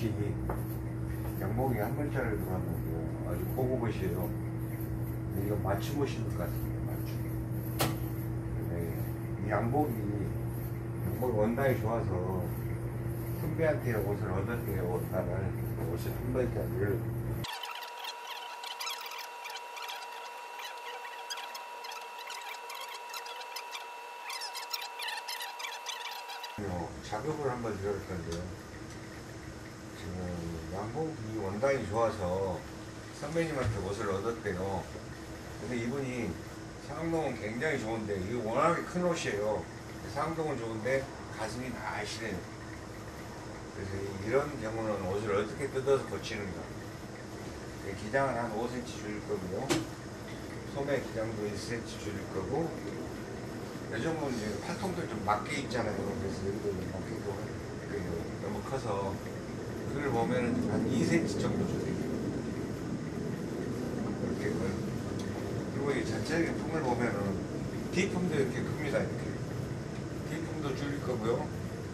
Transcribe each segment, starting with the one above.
옷이 양복이 한 벌짜리 들어왔는데 아주 고급 옷이에요. 이거 맞춤 옷인 것 같습니다. 맞춤. 이 양복이 원단이 좋아서 선배한테 옷을 얻었대요. 옷을 한 벌짜리를. 작업을 한번 들어갈 건데요. 지금 양복이 원단이 좋아서 선배님한테 옷을 얻었대요. 근데 이분이 상동은 굉장히 좋은데 이게 워낙에 큰 옷이에요. 상동은 좋은데 가슴이 날씬해요. 그래서 이런 경우는 옷을 어떻게 뜯어서 고치는가. 기장은 한 5cm 줄일 거고요. 소매 기장도 1cm 줄일 거고, 요즘은 이제 팔통도 좀 맞게 있잖아요. 그래서 여기도 좀 맞게 있고, 너무 커서 그걸 보면은 한 2cm 정도 줄여요. 이렇게. 그리고 이 전체적인 품을 보면은 D품도 이렇게 큽니다. 이렇게 D품도 줄일 거고요.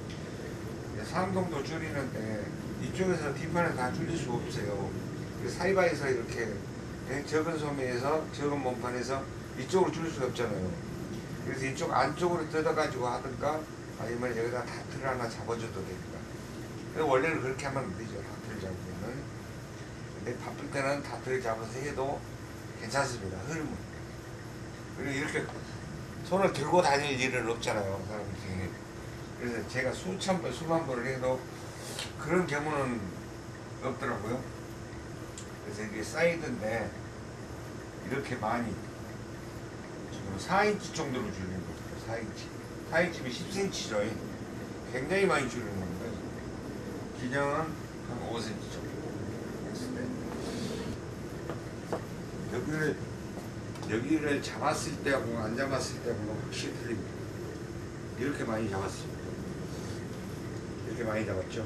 상동도 줄이는데 이쪽에서 뒷판을 다 줄일 수가 없어요. 사이바에서 이렇게 적은 소매에서 적은 몸판에서 이쪽으로 줄일 수가 없잖아요. 그래서 이쪽 안쪽으로 뜯어가지고 하든가 아니면 여기다 다트를 하나 잡아줘도 됩니다. 원래는 그렇게 하면 안 되죠. 다트를 잡으면은. 근데 바쁠 때는 다트를 잡아서 해도 괜찮습니다. 흐름은. 그리고 이렇게 손을 들고 다닐 일은 없잖아요. 사람들이. 그래서 제가 수천 번, 수만 번을 해도 그런 경우는 없더라고요. 그래서 이게 사이드인데 이렇게 많이 지금 4인치 정도로 줄이는 거예요. 4인치. 4인치면 10cm죠. 굉장히 많이 줄이는 겁니다. 기장은 한 5cm 정도 했을 때 여기를 잡았을 때하고 안 잡았을 때하고 확실히 틀립니다. 이렇게 많이 잡았습니다. 이렇게 많이 잡았죠.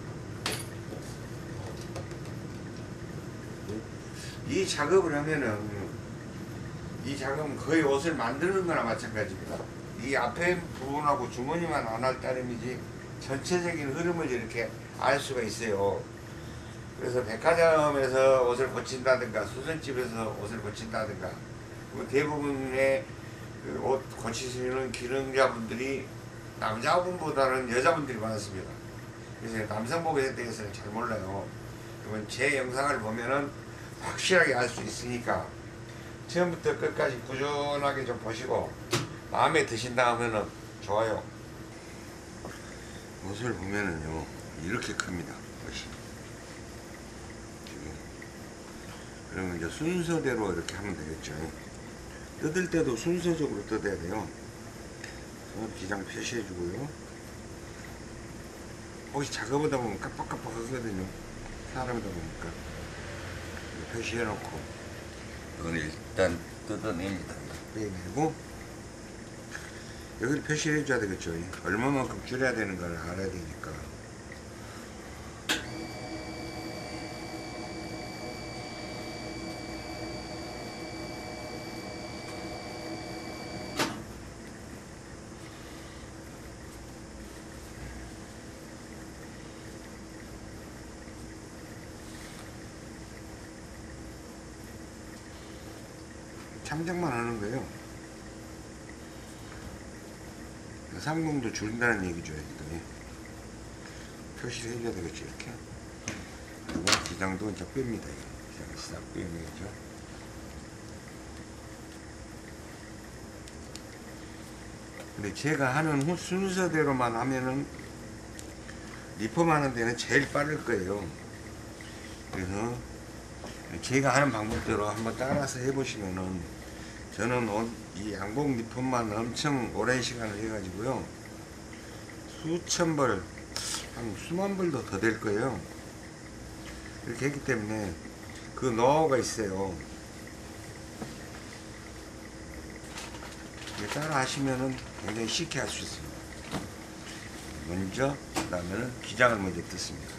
이 작업을 하면은 이 작업은 거의 옷을 만드는 거나 마찬가지입니다. 이 앞에 부분하고 주머니만 안 할 따름이지 전체적인 흐름을 이렇게 알 수가 있어요. 그래서 백화점에서 옷을 고친다든가 수선집에서 옷을 고친다든가 대부분의 옷 고치시는 기능자분들이 남자분보다는 여자분들이 많습니다. 그래서 남성복에 대해서는 잘 몰라요. 그러면 제 영상을 보면은 확실하게 알 수 있으니까 처음부터 끝까지 꾸준하게 좀 보시고 마음에 드신다 하면은 좋아요. 옷을 보면은요 이렇게 큽니다. 옷이. 그러면 이제 순서대로 이렇게 하면 되겠죠. 뜯을 때도 순서적으로 뜯어야 돼요. 기장 표시해 주고요. 혹시 작업하다 보면 깜빡깜빡 하거든요. 사람이다 보니까. 표시해 놓고 이건 일단 뜯어냅니다. 빼내고 여기를 표시해 줘야 되겠죠. 얼마만큼 줄여야 되는 걸 알아야 되니까. 참작만 하는 거예요. 상동도 줄인다는 얘기죠. 여기도. 표시를 해줘야 되겠죠. 이렇게. 그리고 기장도 이제 뺍니다. 기장을 싹 빼내죠. 근데 제가 하는 순서대로만 하면은 리폼하는 데는 제일 빠를 거예요. 그래서 제가 하는 방법대로 한번 따라서 해보시면은 저는 이 양복 리폼만 엄청 오랜 시간을 해가지고요. 수천 벌, 한 수만 벌도 더 될 거예요. 이렇게 했기 때문에 그 노하우가 있어요. 따라 하시면은 굉장히 쉽게 할 수 있습니다. 먼저, 그 다음에는 기장을 먼저 뜯습니다.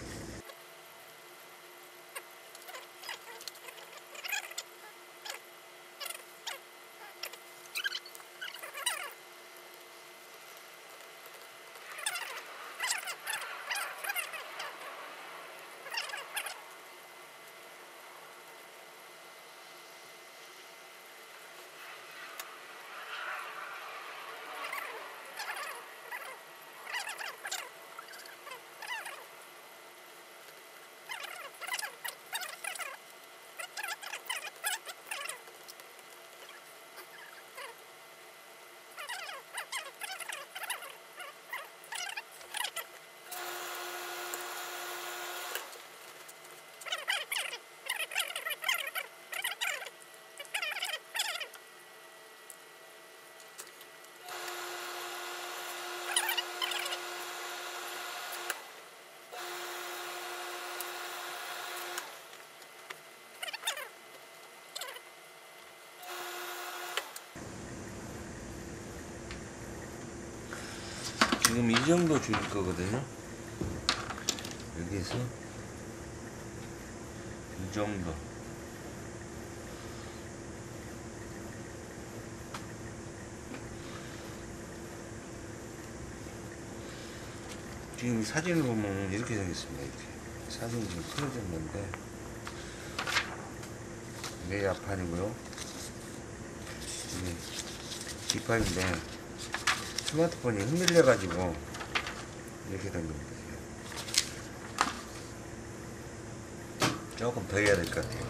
지금 이 정도 줄일 거거든요. 여기에서 이 정도. 지금 사진을 보면 이렇게 생겼습니다. 이렇게 사진이 지금 풀어졌는데 이게 앞판이고요. 이게 뒷판인데 스마트폰이 흔들려 가지고 이렇게 된 겁니다. 조금 더 해야 될 것 같아요.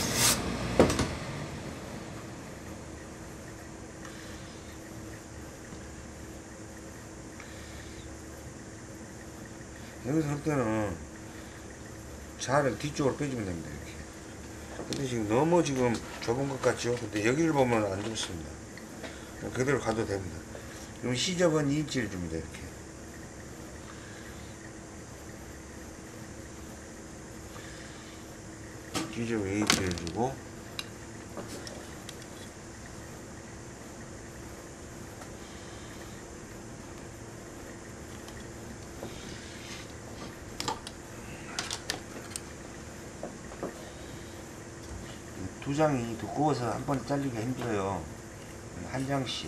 여기서 할 때는 자를 뒤쪽으로 빼주면 됩니다. 이렇게. 근데 지금 너무 지금 좁은 것 같죠? 근데 여기를 보면 안 좋습니다. 그대로 가도 됩니다. 그럼 시접은 2인치를 줍니다. 이렇게. 시접 2인치를 주고 두 장이 두꺼워서 한 번에 잘리기가 힘들어요. 한 장씩.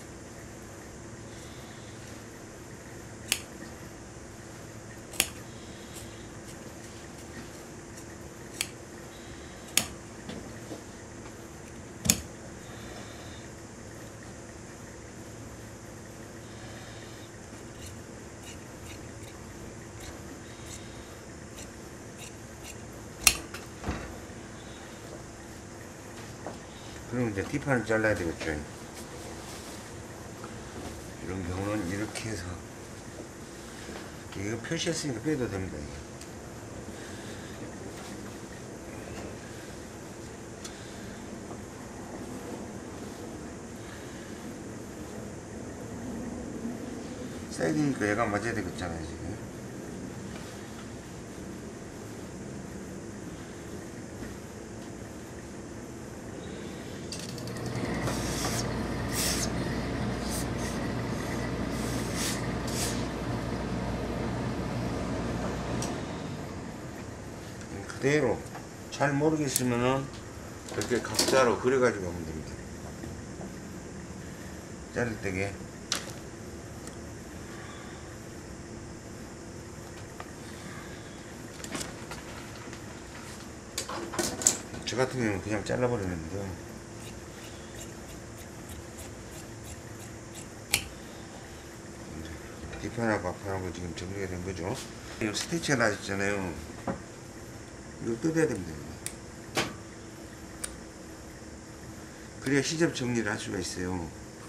그럼 이제 뒷판을 잘라야 되겠죠. 이런 경우는 이렇게 해서 이거 표시했으니까 빼도 됩니다. 사이드니까 얘가 맞아야 되겠잖아요. 지금 그대로 잘 모르겠으면은 이렇게 각자로 그려가지고 하면 됩니다. 자를 때게 저 같은 경우는 그냥 잘라버리는데 뒷판하고 앞판하고 지금 정리가 된 거죠. 이 스티치가 나있잖아요. 이거 뜯어야 됩니다. 그래야 시접 정리를 할 수가 있어요.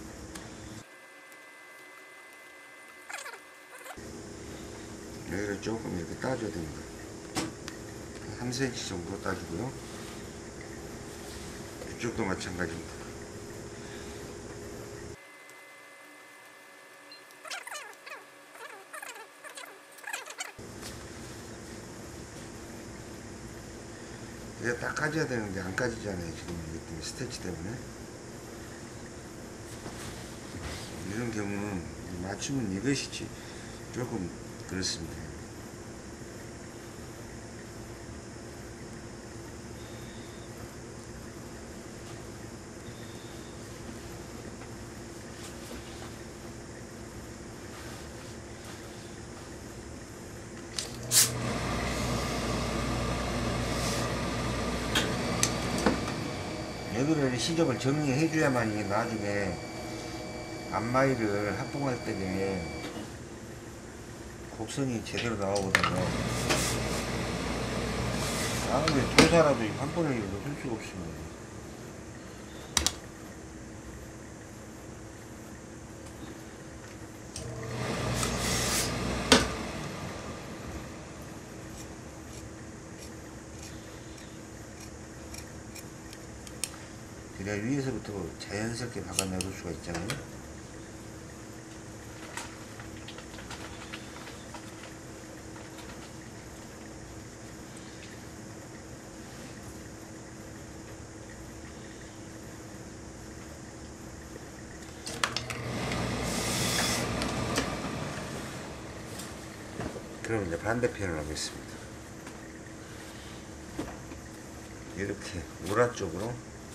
여기를 조금 이렇게 따줘야 됩니다. 3cm 정도 따주고요. 이쪽도 마찬가지입니다. 이제 딱 까져야 되는데 안 까지잖아요. 지금 이것 때문에 스티치 때문에. 이런 경우는 맞추면 이것이지 조금 그렇습니다. 여기를 시접을 정리해 줘야만이 나중에 앞마이를 합봉할 때에 곡선이 제대로 나오거든요. 아무리 도사라도 한 번에 넣을 수가 없습니다. 그래야 위에서부터 자연스럽게 박아내볼 수가 있잖아요. 그럼 이제 반대편을 하겠습니다. 이렇게 우라 쪽으로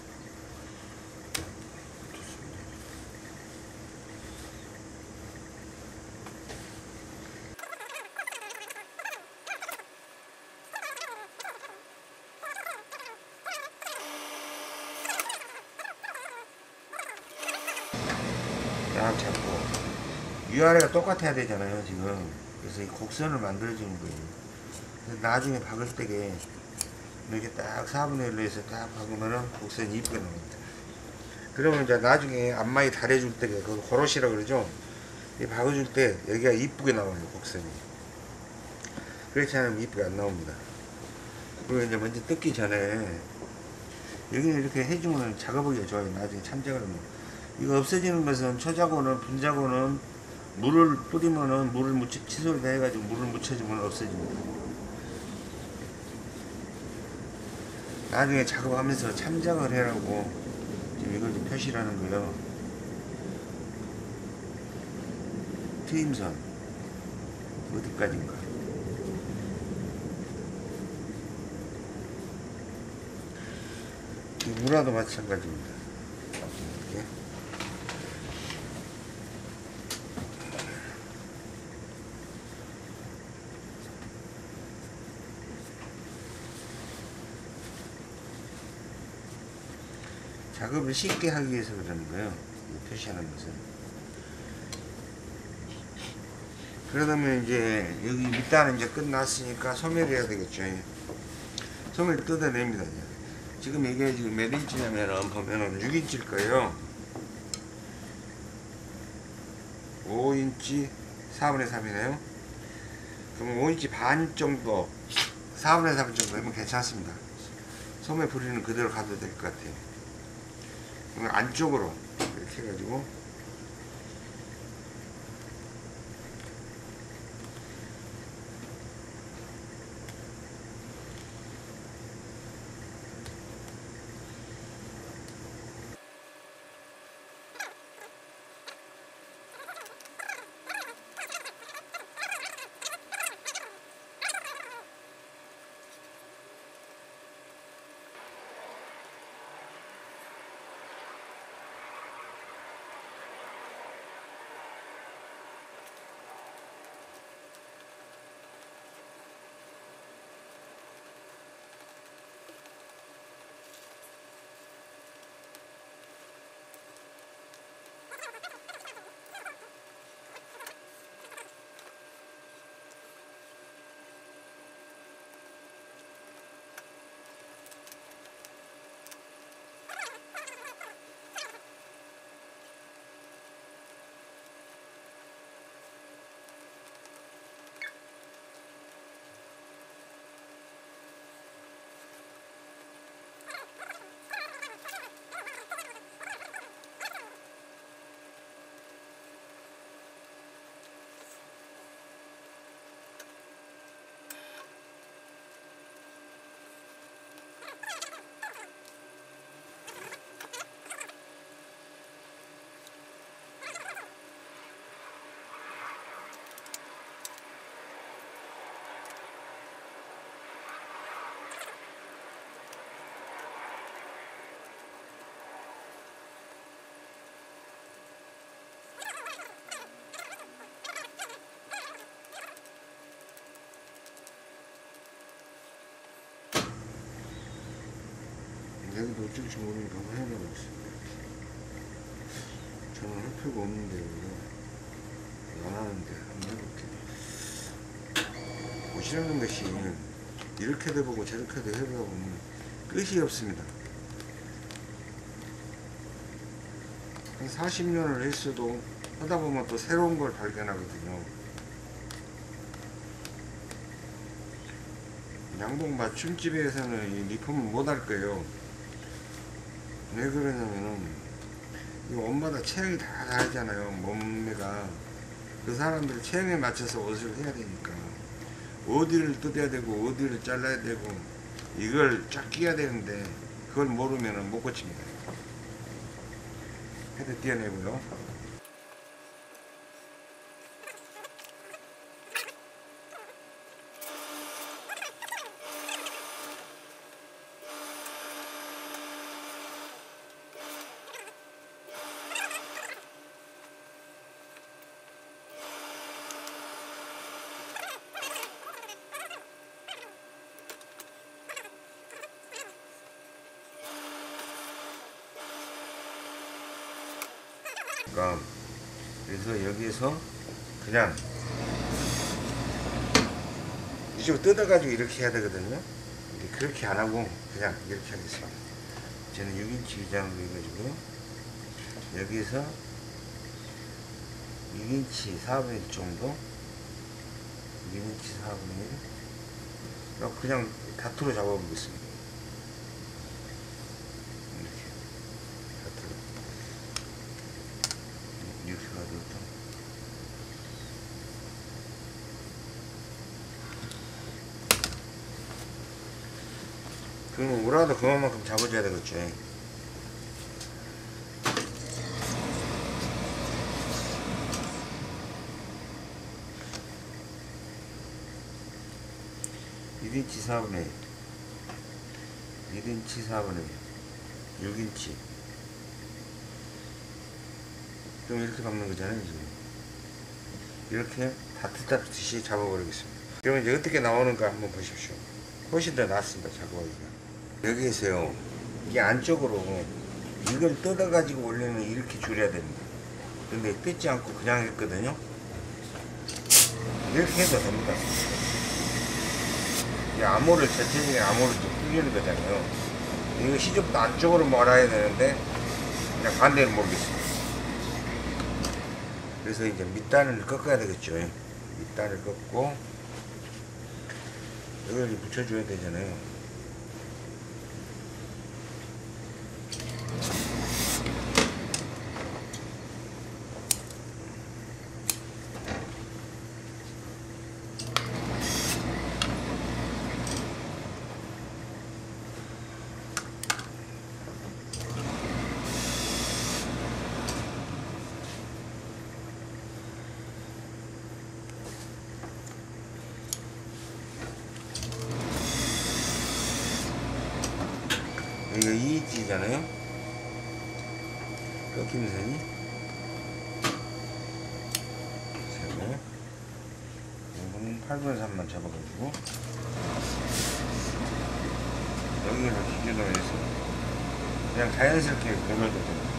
딱 잡고 위아래가 똑같아야 되잖아요 지금. 그래서 이 곡선을 만들어주는 거예요. 그래서 나중에 박을 때게 이렇게 딱 4분의 1로 해서 딱 박으면은 곡선이 이쁘게 나옵니다. 그러면 이제 나중에 앞마이 달해줄 때 그 고로시라 그러죠. 이 박아줄 때 여기가 이쁘게 나와요 곡선이. 그렇지 않으면 이쁘게 안 나옵니다. 그리고 이제 먼저 뜯기 전에 여기는 이렇게 해주면 작업하기가 좋아요. 나중에 참작을 하면. 이거 없어지는 것은 초자고는 분자고는 물을 뿌리면은 물을 묻혀 칫솔에다 해가지고 물을 묻혀주면 없어집니다. 나중에 작업하면서 참작을 해라고 지금 이걸 좀 표시를 하는 거예요. 트임선 어디까지인가. 이 문화도 마찬가지입니다. 이렇게. 작업을 쉽게 하기 위해서 그러는 거예요. 표시하는 것은. 그러다면 이제 여기 밑단은 이제 끝났으니까 소멸해야 되겠죠. 소멸 뜯어냅니다. 이제. 지금 이게 지금 몇 인치냐면은 보면은 6인치일 거예요. 5인치 4분의 3이네요. 그럼 5인치 반 정도 4분의 3 정도 하면 괜찮습니다. 소매 부리는 그대로 가도 될 것 같아요. 안쪽으로 이렇게 해가지고 여기도 어쩔지 모르니까 한번 해보고 있습니다. 저는 할 필요가 없는데 안 하는데 한번 해볼게요. 옷이라는 것이 이렇게도 해보고 저렇게도 해보다 보면 끝이 없습니다. 한 40년을 했어도 하다 보면 또 새로운 걸 발견하거든요. 양복 맞춤집에서는 이 리폼을 못 할 거예요. 왜 그러냐면은 이 옷마다 체형이 다 다르잖아요. 몸매가. 그 사람들 체형에 맞춰서 옷을 해야 되니까 어디를 뜯어야 되고 어디를 잘라야 되고 이걸 쫙 끼야 되는데 그걸 모르면은 못 고칩니다. 헤드 띄어내고요. 그러니까 그래서 여기에서 그냥 이쪽으로 뜯어가지고 이렇게 해야 되거든요. 근데 그렇게 안 하고 그냥 이렇게 하겠습니다. 저는 6인치 위장으로 해가지고 여기에서 6인치 4분의 1 정도, 6인치 4분의 1 그냥 다투로 잡아보겠습니다. 이렇게 다투로 이렇게 가지고 그러면 우라도 그만큼 잡아줘야 되겠죠. 1인치 4분의 1, 1인치 4분의 1, 6인치. 그럼 이렇게 박는 거잖아요, 지금. 이렇게 다트다트시 잡아버리겠습니다. 그러면 이제 어떻게 나오는가 한번 보십시오. 훨씬 더 낫습니다, 작업하기가. 여기에서요, 이게 안쪽으로 이걸 뜯어가지고 원래는 이렇게 줄여야 됩니다. 근데 뜯지 않고 그냥 했거든요. 이렇게 해도 됩니다. 이 암호를 전체적인 암호를 좀 풀리는 거잖아요. 이거 시접도 안쪽으로 몰아야 되는데 그냥 반대로 모르겠습니다. 그래서 이제 밑단을 꺾어야 되겠죠. 밑단을 꺾고 여기를 붙여줘야 되잖아요. 이거 2인치잖아요. 꺾이는 선이 세고 이거는 8분의 3만 잡아가지고 여기를 기준으로 해서 그냥 자연스럽게 변화도 됩니다.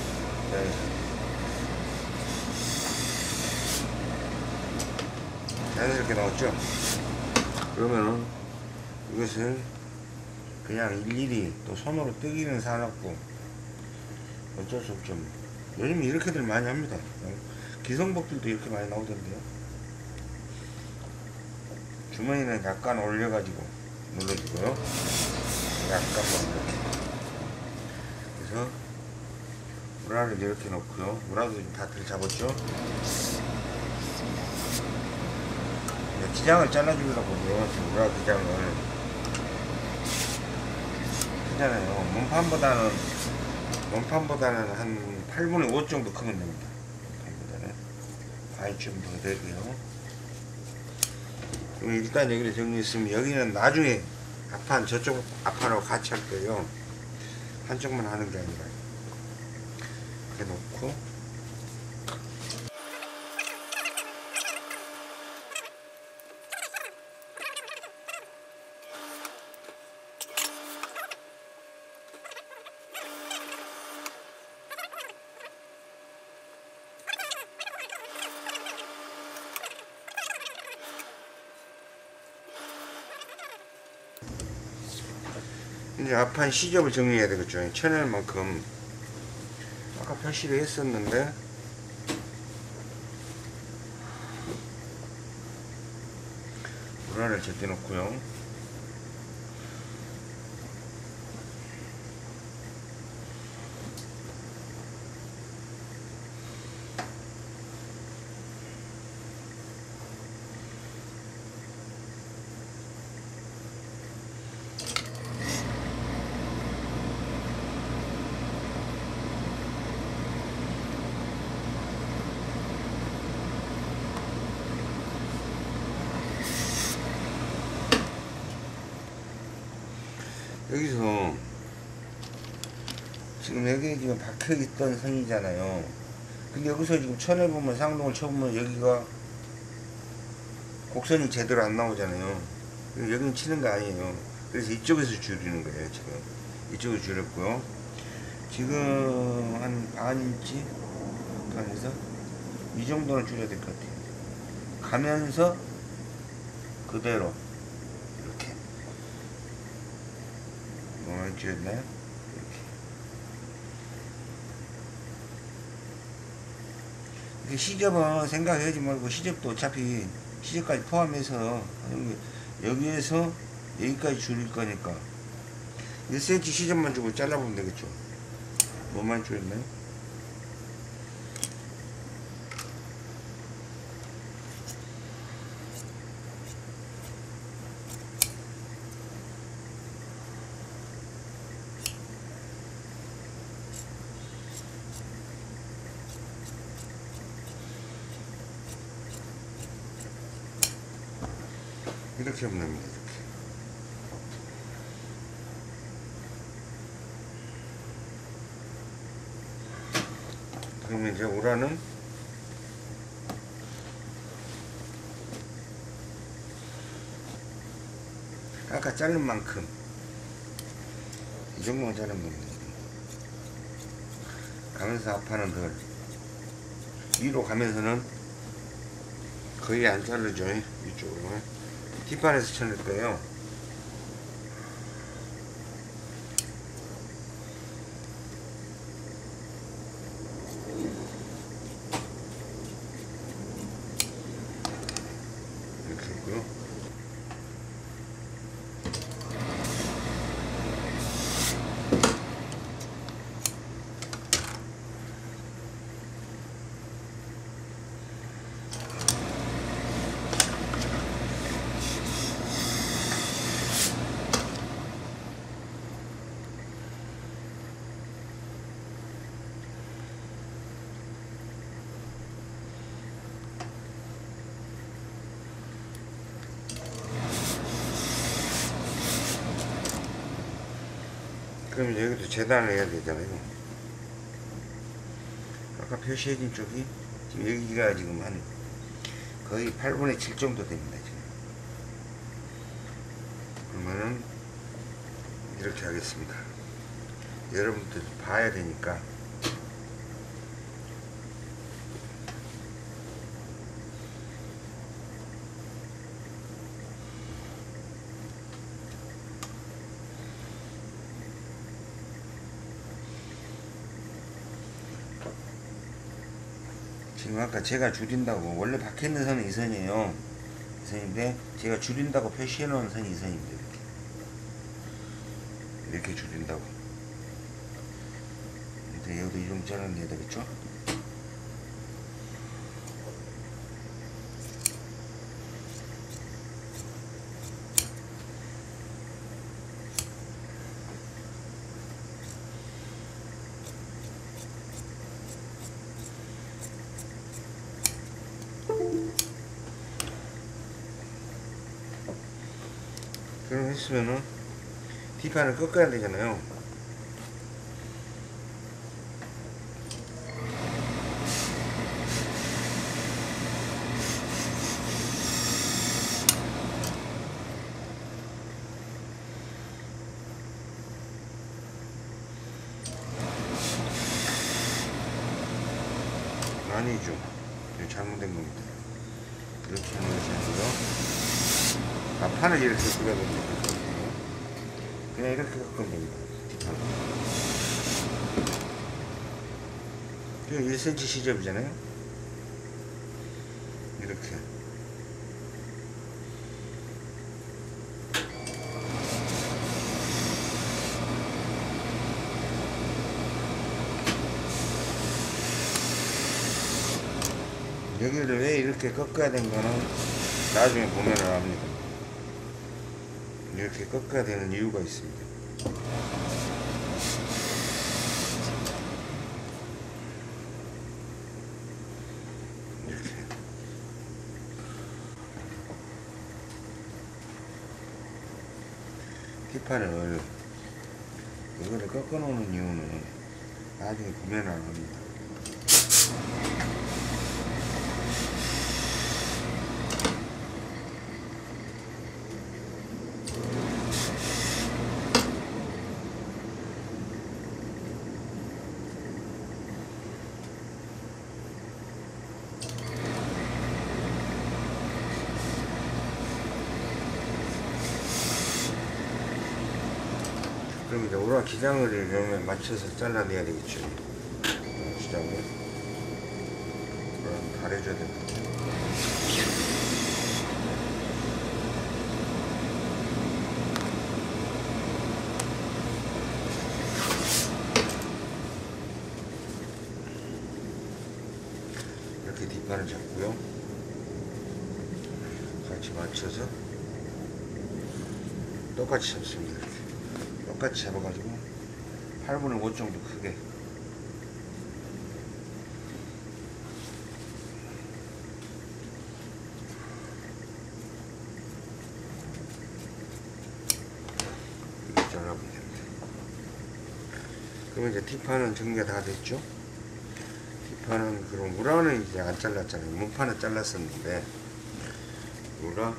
자연스럽게 나왔죠? 그러면은 이것을 그냥 일일이 또 손으로 뜨기는 사놨고 어쩔 수 없죠. 요즘 이렇게들 많이 합니다. 기성복들도 이렇게 많이 나오던데요. 주머니는 약간 올려가지고 눌러주고요. 약간만 이렇게. 그래서 우라를 이렇게 놓고요. 우라도 지금 다트를 잡았죠. 기장을 잘라주려고요. 지금 우라 기장을 크잖아요. 몸판보다는 한 8분의 5 정도 크면 됩니다. 몸판보다는 반이 좀 더 되고요. 일단 여기를 정리했으면 여기는 나중에 앞판 저쪽 앞판하고 같이 할 거예요. 한쪽만 하는 게 아니라 이렇게 놓고 이제 앞판 시접을 정리해야 되겠죠. 쳐낼만큼 아까 표시를 했었는데 우라를 제껴 놓고요. 여기서 지금 여기 지금 박혀있던 선이잖아요. 근데 여기서 지금 쳐내보면 상동을 쳐보면 여기가 곡선이 제대로 안 나오잖아요. 여기는 치는 거 아니에요. 그래서 이쪽에서 줄이는 거예요. 지금 이쪽에서 줄였고요. 지금 한 반인치 뒷판에서 이 정도는 줄여야 될 것 같아요. 가면서 그대로 이렇게 뭐만 줄였나요? 이렇게 시접은 생각하지 말고, 시접도 어차피 시접까지 포함해서 여기에서 여기까지 줄일 거니까 1cm 시접만 주고 잘라보면 되겠죠. 뭐만 줄였나요? 이렇게 하면 됩니다. 이렇게. 그러면 이제 오라는 아까 자른 만큼 이 정도만 자르면 됩니다. 가면서 앞판은 덜, 위로 가면서는 거의 안 자르죠. 이쪽으로 뒷판에서 쳐낼 거예요. 이렇게 했고요. 그럼 여기도 재단을 해야 되잖아요. 아까 표시해진 쪽이 지금 여기가 지금 한 거의 8분의 7 정도 됩니다. 지금. 그러면은 이렇게 하겠습니다. 여러분들 봐야 되니까. 지금 아까 제가 줄인다고, 원래 박혀있는 선은 이 선이에요. 이 선인데 제가 줄인다고 표시해 놓은 선이 이 선입니다. 이렇게 줄인다고. 근데 여기도 이 정도 잘라내야 되겠죠? 그럼 했으면은 뒷판을 꺾어야 되잖아요. 아니죠. 이거 잘못된 겁니다. 이렇게 하는 것이 아니고요. 아, 판을 이렇게 꺾어야 됩니다. 그냥 이렇게 꺾으면 됩니다. 뒷판을. 이거 1cm 시접이잖아요. 이렇게. 여기를 왜 이렇게 꺾어야 된 거는 나중에 보면 압니다. 이렇게 꺾어야 되는 이유가 있습니다. 이렇게. 뒷판을 이거를 꺾어 놓는 이유는 나중에 보면 압니다. 그럼 이제 우라 기장을 이러면 맞춰서 잘라내야 되겠죠. 기장을 그럼 가려줘야 됩니다. 이렇게 뒷판을 잡고요. 같이 맞춰서 똑같이 잡습니다. 이렇게 똑같이 잡아가지고 8분의 5 정도 크게 이렇게 잘라보면 됩니다. 그러면 이제 뒷판은 정리가 다 됐죠. 뒷판은 그럼 우라는 이제 안 잘랐잖아요. 문판은 잘랐었는데 우라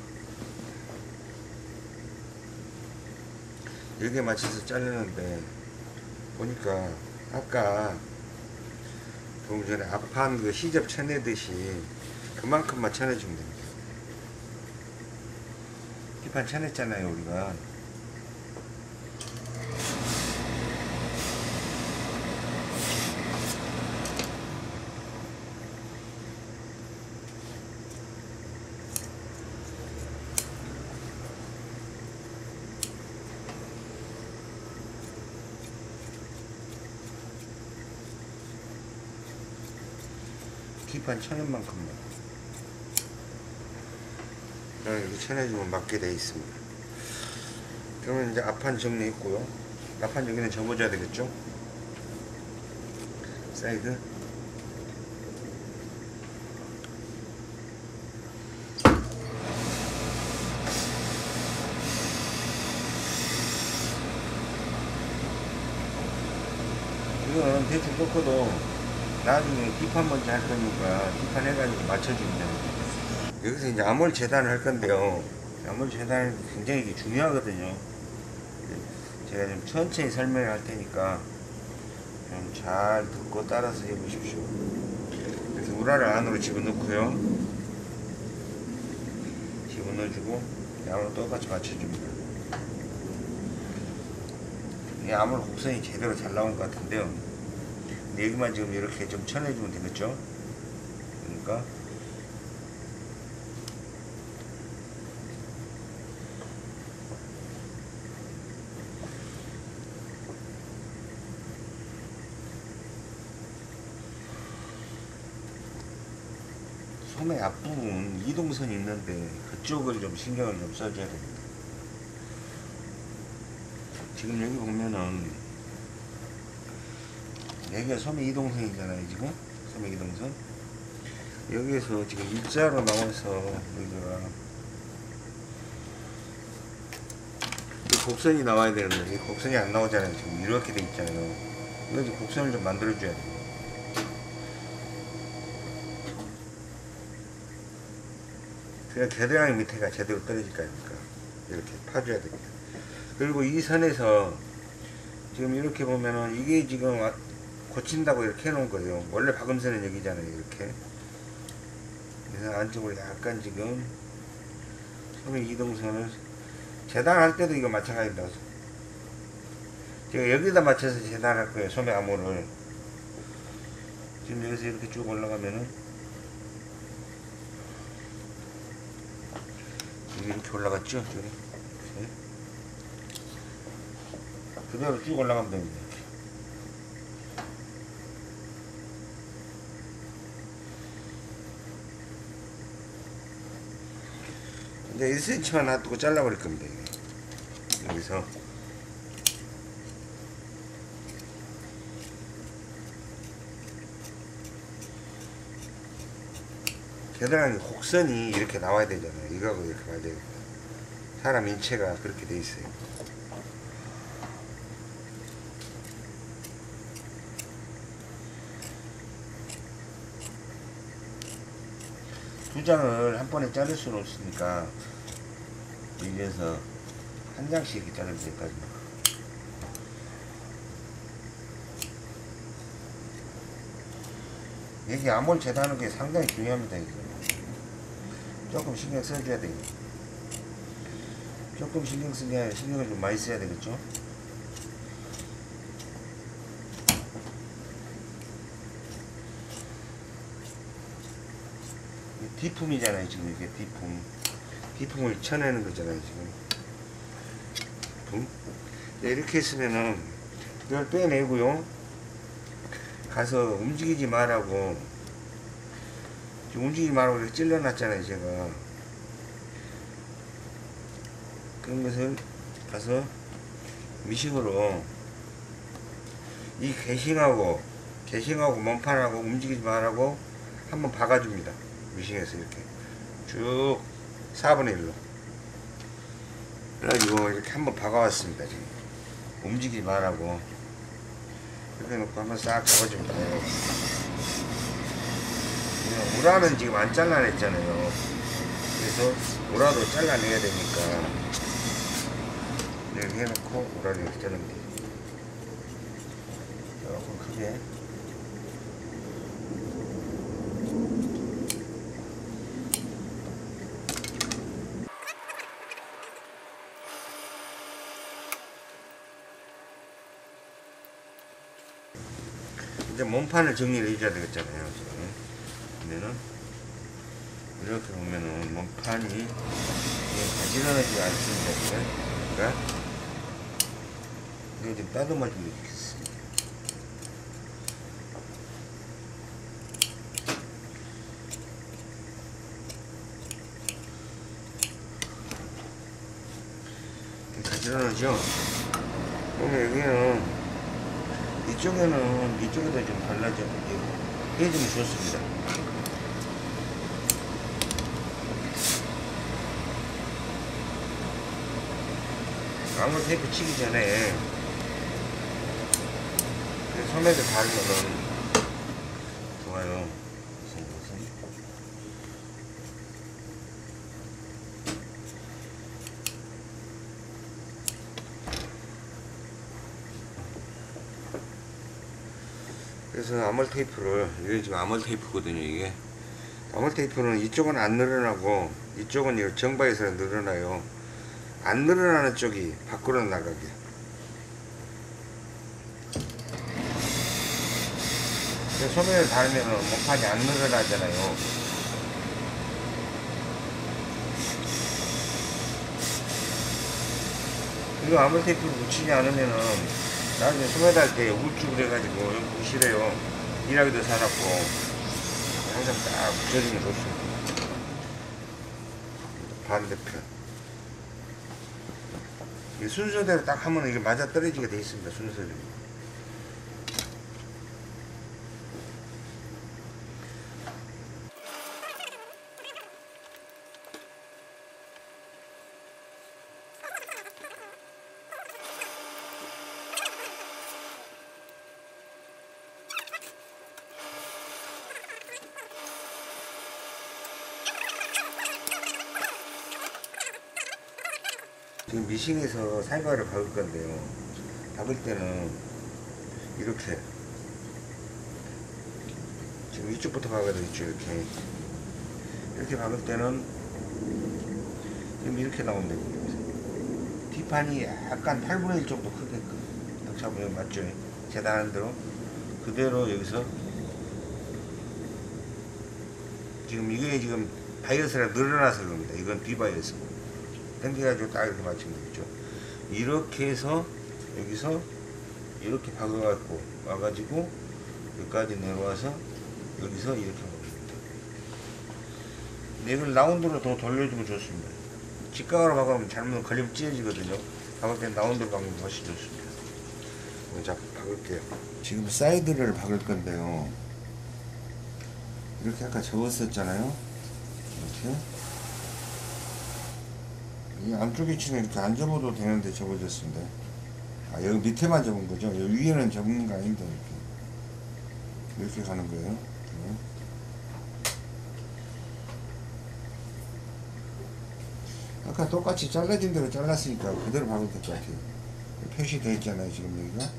여기에 맞춰서 자르는데 보니까 아까 조금 전에 앞판 그 시접 쳐내듯이 그만큼만 쳐내주면 됩니다. 뒷판 쳐냈잖아요 우리가. 뒷판 쳐낸 만큼만 이렇게 쳐내주면 맞게 되어 있습니다. 그러면 이제 앞판 정리했고요. 앞판 여기는 접어줘야 되겠죠. 사이드 이거는 대충 꺾어도 나중에 뒷판 먼저 할 거니까 뒷판 해가지고 맞춰주면 됩니다. 여기서 이제 암홀 재단을 할 건데요. 암홀 재단이 굉장히 중요하거든요. 제가 좀 천천히 설명을 할 테니까 좀 잘 듣고 따라서 해보십시오. 그래서 우라를 안으로 집어넣고요. 집어넣어주고 암홀 똑같이 맞춰줍니다. 이 암홀 곡선이 제대로 잘 나온 것 같은데요. 여기만 지금 이렇게 좀 쳐내주면 되겠죠? 그러니까 소매 앞부분 이동선이 있는데 그쪽을 좀 신경을 좀 써줘야 됩니다. 지금 여기 보면은 여기가 소매 이동선이잖아요. 지금 소매 이동선 여기에서 지금 일자로 나와서 여기가 이 곡선이 나와야 되는데 이 곡선이 안 나오잖아요. 지금 이렇게 돼 있잖아요. 이거 지금 곡선을 좀 만들어 줘야 돼요. 그냥 겨드랑이 밑에가 제대로 떨어질 거니까 이렇게 파줘야 됩니다. 그리고 이 선에서 지금 이렇게 보면은 이게 지금 고친다고 이렇게 해놓은 거예요. 원래 박음선은 여기잖아요. 이렇게. 그래서 안쪽으로 약간 지금 소매 이동선을 재단할 때도 이거 마찬가지입니다. 제가 여기다 맞춰서 재단할 거예요. 소매 암호를. 지금 여기서 이렇게 쭉 올라가면은 여기 이렇게 올라갔죠? 저기. 그대로 쭉 올라가면 됩니다. 이제 1cm만 놔두고 잘라버릴 겁니다. 이게. 여기서 겨드랑이 곡선이 이렇게 나와야 되잖아요. 이거하고 이렇게 맞아야 됩니다. 사람 인체가 그렇게 돼 있어요. 두 장을 한 번에 자를 수는 없으니까 여기에서 한 장씩 이렇게 자르면 되거든요. 여기 암홀 재단하는 게 상당히 중요합니다. 이거. 조금 신경 써줘야 돼요. 조금 신경 쓰게 아니라 신경을 좀 많이 써야 되겠죠. D품이잖아요 지금. 이게 D품을 쳐내는 거잖아요 지금. 네, 이렇게 했으면은 이걸 빼내고요. 가서 움직이지 말라고, 지금 움직이지 말라고 이렇게 찔러놨잖아요 제가. 그런 것을 가서 미싱으로 이 개싱하고 몸판하고 움직이지 말라고 한번 박아줍니다. 미싱에서 이렇게 쭉 4분의 1로 그래가지고 이렇게 한번 박아왔습니다. 지금 움직이지 말라고 이렇게 놓고 한번 싹 잡아줍니다. 우라는 지금 안 잘라냈잖아요. 그래서 우라도 잘라내야 되니까 이렇게 해놓고 우라를 이렇게 자르면 돼요. 조금 크게. 이제 몸판을 정리를 해줘야 되겠잖아요. 지금 보면은 이렇게 보면은 몸판이 가지런하지 않습니다. 그러니까 이거 좀 따듬어 주겠습니다. 가지런하죠. 그러면 여기는 이쪽에도 좀 발라줘 해주면 좋습니다. 아무 테이프 치기 전에 소매를 바르면 좋아요. 그래서 아몰 테이프를, 이게 지금 아몰 테이프거든요. 이게 아몰 테이프는 이쪽은 안 늘어나고 이쪽은 정바에서 늘어나요. 안 늘어나는 쪽이 밖으로 나가게. 소매를 달면은 몸판이 안 늘어나잖아요. 이거 아몰 테이프를 붙이지 않으면은 나중에 소매 달 때 우울증 그래가지고 여기 보기 싫어요. 일하기도 사납고 항상 딱 붙여주면 좋습니다. 반대편 이 순서대로 딱 하면 이게 맞아 떨어지게 돼 있습니다. 순서대로. 지금 미싱에서 살과를 박을 건데요. 박을 때는 이렇게 지금 이쪽부터 박아야 되겠죠. 이렇게 박을 때는 지금 이렇게 나오면 되거든요. 뒷판이 약간 8분의 1 정도 크게끔 딱 잡으면 맞죠? 재단하는 대로 그대로 여기서 지금 이게 지금 바이어스가 늘어나서 그럽니다. 이건 비바이어스. 당겨가지고 딱 이렇게 맞추면 되겠죠. 이렇게 해서 여기서 이렇게 박아갖고 와가지고 여기까지 내려와서 여기서 이렇게 박습니다. 근데 이걸 라운드로 더 돌려주면 좋습니다. 직각으로 박으면 잘못 걸리면 찢어지거든요. 박을 때 라운드로 박으면 훨씬 좋습니다. 자, 박을게요. 지금 사이드를 박을 건데요. 이렇게 아까 접었었잖아요. 이렇게. 이 안쪽에 치는 이렇게 안 접어도 되는데 접어졌습니다. 아, 여기 밑에만 접은 거죠? 여기 위에는 접는 거 아닙니다. 이렇게 가는 거예요. 아까 똑같이 잘라진 대로 잘랐으니까 그대로 박을 것 같아요. 표시되어 있잖아요. 지금 여기가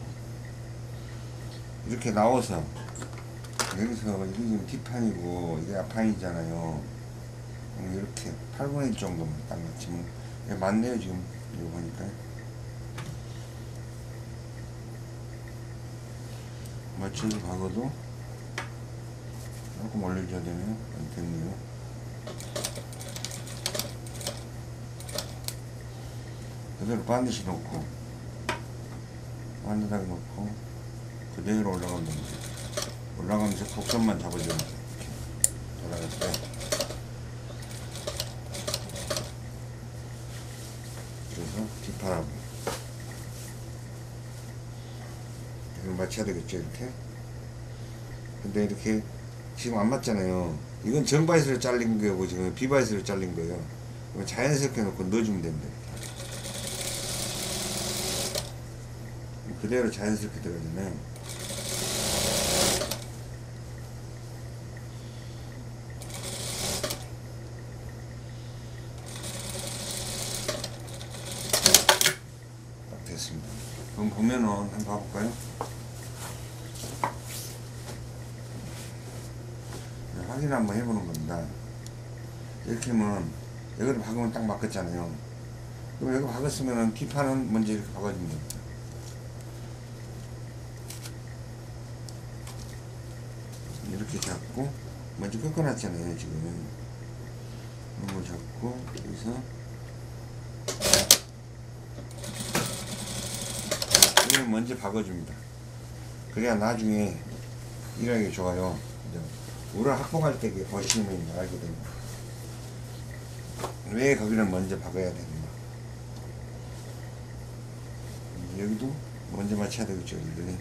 이렇게 나와서 여기서 이게 지금 뒷판이고 이게 앞판이잖아요. 이렇게 8분의 1 정도만 딱 맞추면 맞네요. 지금 이거 보니까 맞춰서 박아도 조금 올려줘야 되네요. 됐네요. 그대로 반드시 놓고 반듯하게 놓고 그대로 올라가면 됩니다. 올라가면서 곡선만 잡아주면 돼요. 이렇게 돌아갈 때. 그래서 뒷바람 이걸 맞춰야 되겠죠. 이렇게. 근데 이렇게 지금 안 맞잖아요. 이건 정바이스로 잘린 거고 지금 비바이스로 잘린 거예요. 자연스럽게 놓고 넣어주면 됩니다. 이렇게. 그대로 자연스럽게 들어가잖아요. 딱 됐습니다. 그럼 보면은 한번 봐볼까요? 확인 한번 해보는 겁니다. 이렇게 하면 여기를 박으면 딱 맞겠잖아요. 그럼 여기 박았으면 뒷판은 먼저 이렇게 박아주면 됩니다. 이렇게 잡고 먼저 꺾어놨잖아요. 지금 이런 거 잡고 여기서 이걸 먼저 박아줍니다. 그래야 나중에 일하기 좋아요. 우를 확보할 때 보시면 알게 됩니다. 왜 거기를 먼저 박아야 되는가. 여기도 먼저 맞춰야 되겠죠. 여기를.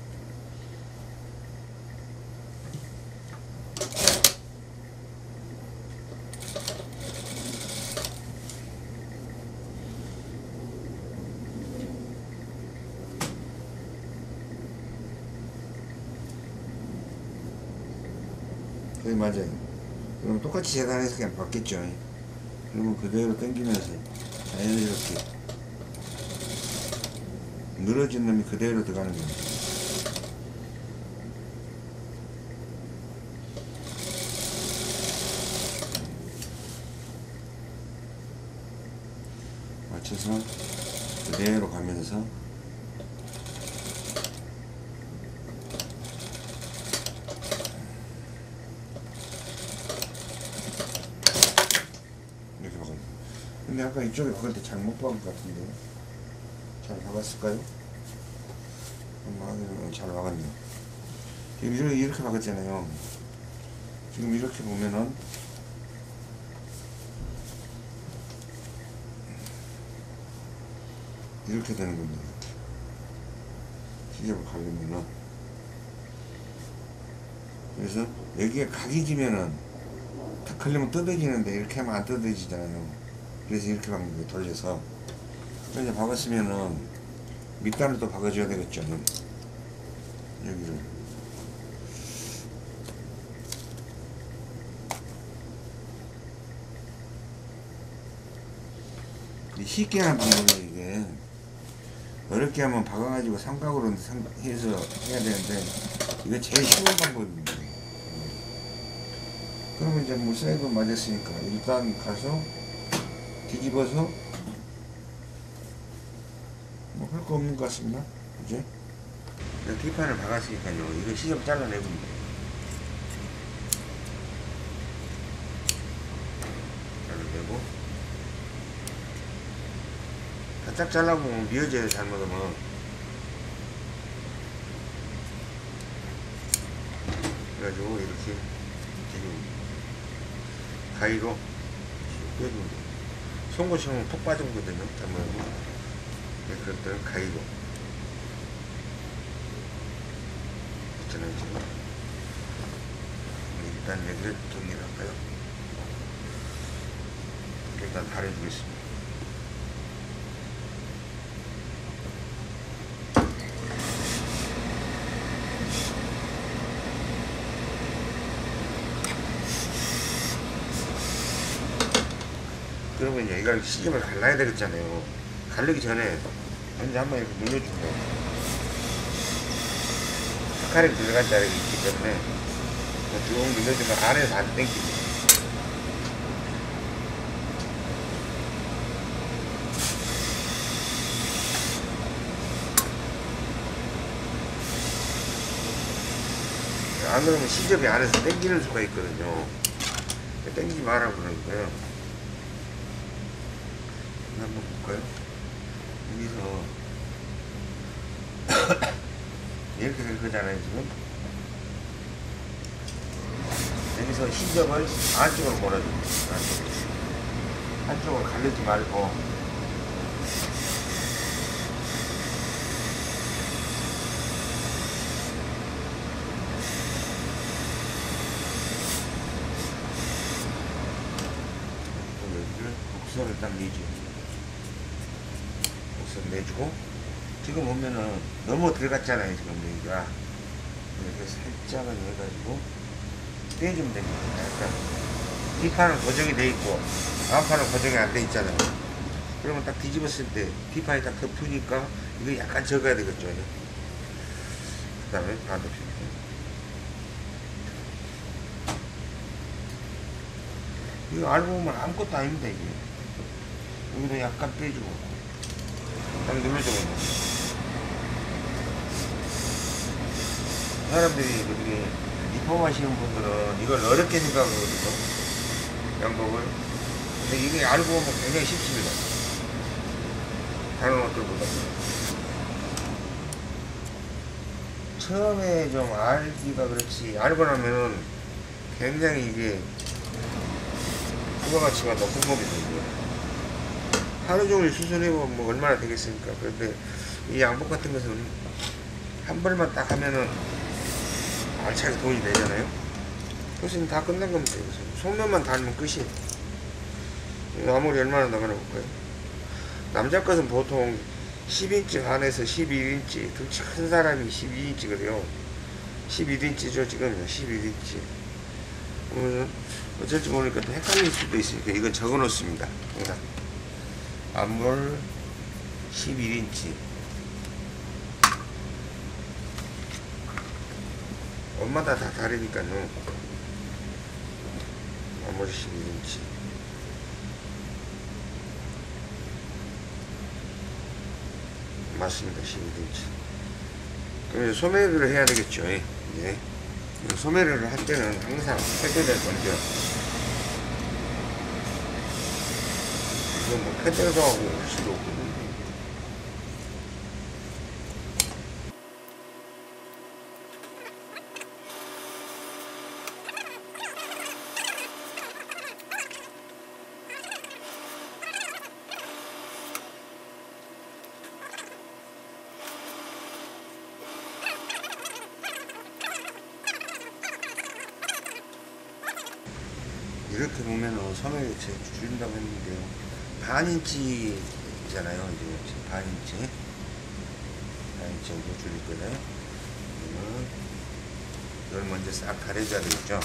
네, 맞아요. 그럼 똑같이 재단해서 그냥 받겠죠. 그러면 그대로 당기면서 자연스럽게 늘어진 놈이 그대로 들어가는 겁니다. 맞춰서 그대로 가면서 근데 아까 이쪽에 박을 때 잘못 박은 것 같은데 잘 박았을까요? 잘 박았네요. 지금 이렇게 박았잖아요. 지금 이렇게 보면은 이렇게 되는 겁니다. 시접을 가려면은. 그래서 여기에 각이 지면은 탁 걸리면 뜯어지는데 이렇게 하면 안 뜯어지잖아요. 그래서 이렇게 박는 거예요. 돌려서. 이제 박았으면은 밑단을 또 박아줘야 되겠죠. 여기를. 쉽게 하는 방법이에요. 이게 어렵게 하면 박아가지고 삼각으로 해서 해야 되는데 이게 제일 쉬운 방법입니다. 그러면 이제 뭐 사이드 맞았으니까 일단 가서 뒤집어서 뭐 할 거 없는 것 같습니다. 그죠? 뒷판을 박았으니까요. 이거 시접 잘라내봅니다. 잘라내고 바짝 잘라보면 미어져요. 잘못하면. 그래가지고 이렇게 지금 가위로 빼줍니다. 송곳처럼 푹 빠져거든요. 잘못하면. 그럴 때는 가위로. 있잖아요, 지금. 일단 여기를 정리를 할까요? 일단 가려주겠습니다. 그러면 이제 이걸 시접을 갈라야 되겠잖아요. 갈르기 전에 먼저 한번 이렇게 눌러주고 스카링 들어간 자리가 있기 때문에 쭉 눌러주면 안에서 안 땡깁니다. 안 그러면 시접이 안에서 땡기는 수가 있거든요. 땡기지 마라 그러니까요. 한번 볼까요? 여기서 이렇게 될 거잖아요 지금. 여기서 시접을 안쪽으로 몰아줍니다. 한쪽으로 가르지 말고 여기를 곡선을 딱 내죠. 곡선 내주고 지금 보면은 너무 들어갔잖아요 지금 여기가. 이렇게 살짝은 해가지고 떼주면 됩니다. 약간 뒷판은 고정이 돼 있고 앞판은 고정이 안 돼 있잖아요. 그러면 딱 뒤집었을 때 뒷판이 딱 덮으니까 이거 약간 적어야 되겠죠. 그 다음에 반대편. 이거 알고 보면 아무것도 아닙니다 이게. 여기도 약간 빼주고 딱 눌러주면 사람들이 그렇게 리폼하시는 분들은 이걸 어렵게 생각하거든요. 양복을. 근데 이게 알고 보면 굉장히 쉽습니다. 다른 옷들보다. 처음에 좀 알기가 그렇지, 알고 나면은 굉장히 이게 부가가치가 높은 법이거든요. 하루 종일 수선해보면 뭐 얼마나 되겠습니까? 그런데 이 양복 같은 것은 한 벌만 딱 하면은 알차게 돈이 되잖아요. 그래서 다 끝난 겁니다. 속면만 달면 끝이에요. 아무리 얼마나 나가나 볼까요? 남자 것은 보통 10인치 안에서 11인치, 덩치 큰 사람이 12인치거든요. 11인치죠 지금. 11인치. 어쩔지 모르니까 또 헷갈릴 수도 있으니까 이건 적어 놓습니다. 앞물 11인치. 옷마다 다 다르니까요. 앞물 11인치. 맞습니다. 11인치. 그럼 소매를 해야 되겠죠. 예. 소매를 할 때는 항상 패드를 먼저, 이거 뭐 패드도 하고 올 수도 없고. 이렇게 보면은 소매를 줄인다고 했는데요. 반인치잖아요. 이제 지금 반인치 정도 줄일 거예요. 이걸 먼저 싹 가려줘야 되겠죠.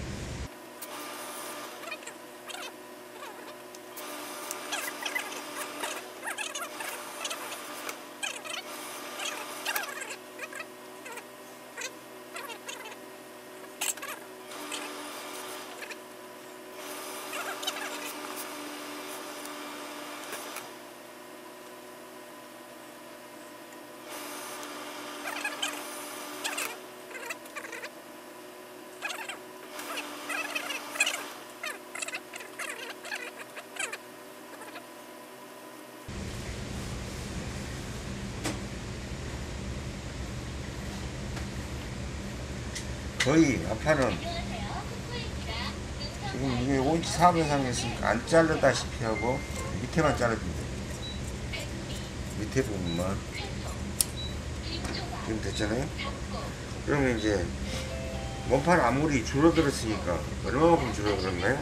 거의 앞판은 지금 이게 5인치 4번 상했으니까 안 자르다시피 하고 밑에만 자르면 돼요. 밑에 부분만. 지금 됐잖아요. 그러면 이제 몸판 아무리 줄어들었으니까 얼마만큼 줄어들었나요?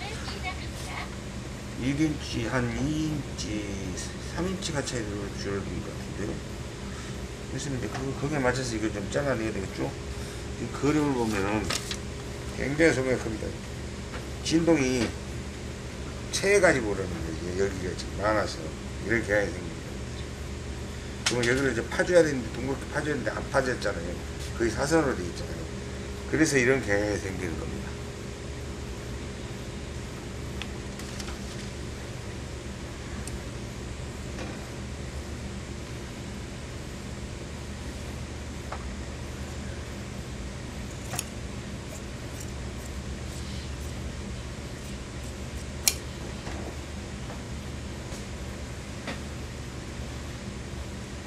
1인치 한 2인치 3인치가 차이로 줄어든 것 같은데요. 그래서 이제 거기에 맞춰서 이거 좀 잘라내야 되겠죠. 이 그림을 보면은 굉장히 소매가 큽니다. 진동이 체해가지고 그러는데 여기가 지금 많아서 이렇게 해야 됩니다. 그러면 여기를 이제 파줘야 되는데 둥그렇게 파줘야 되는데 안 파졌잖아요. 거의 사선으로 되어 있잖아요. 그래서 이런 경향이 생기는 겁니다.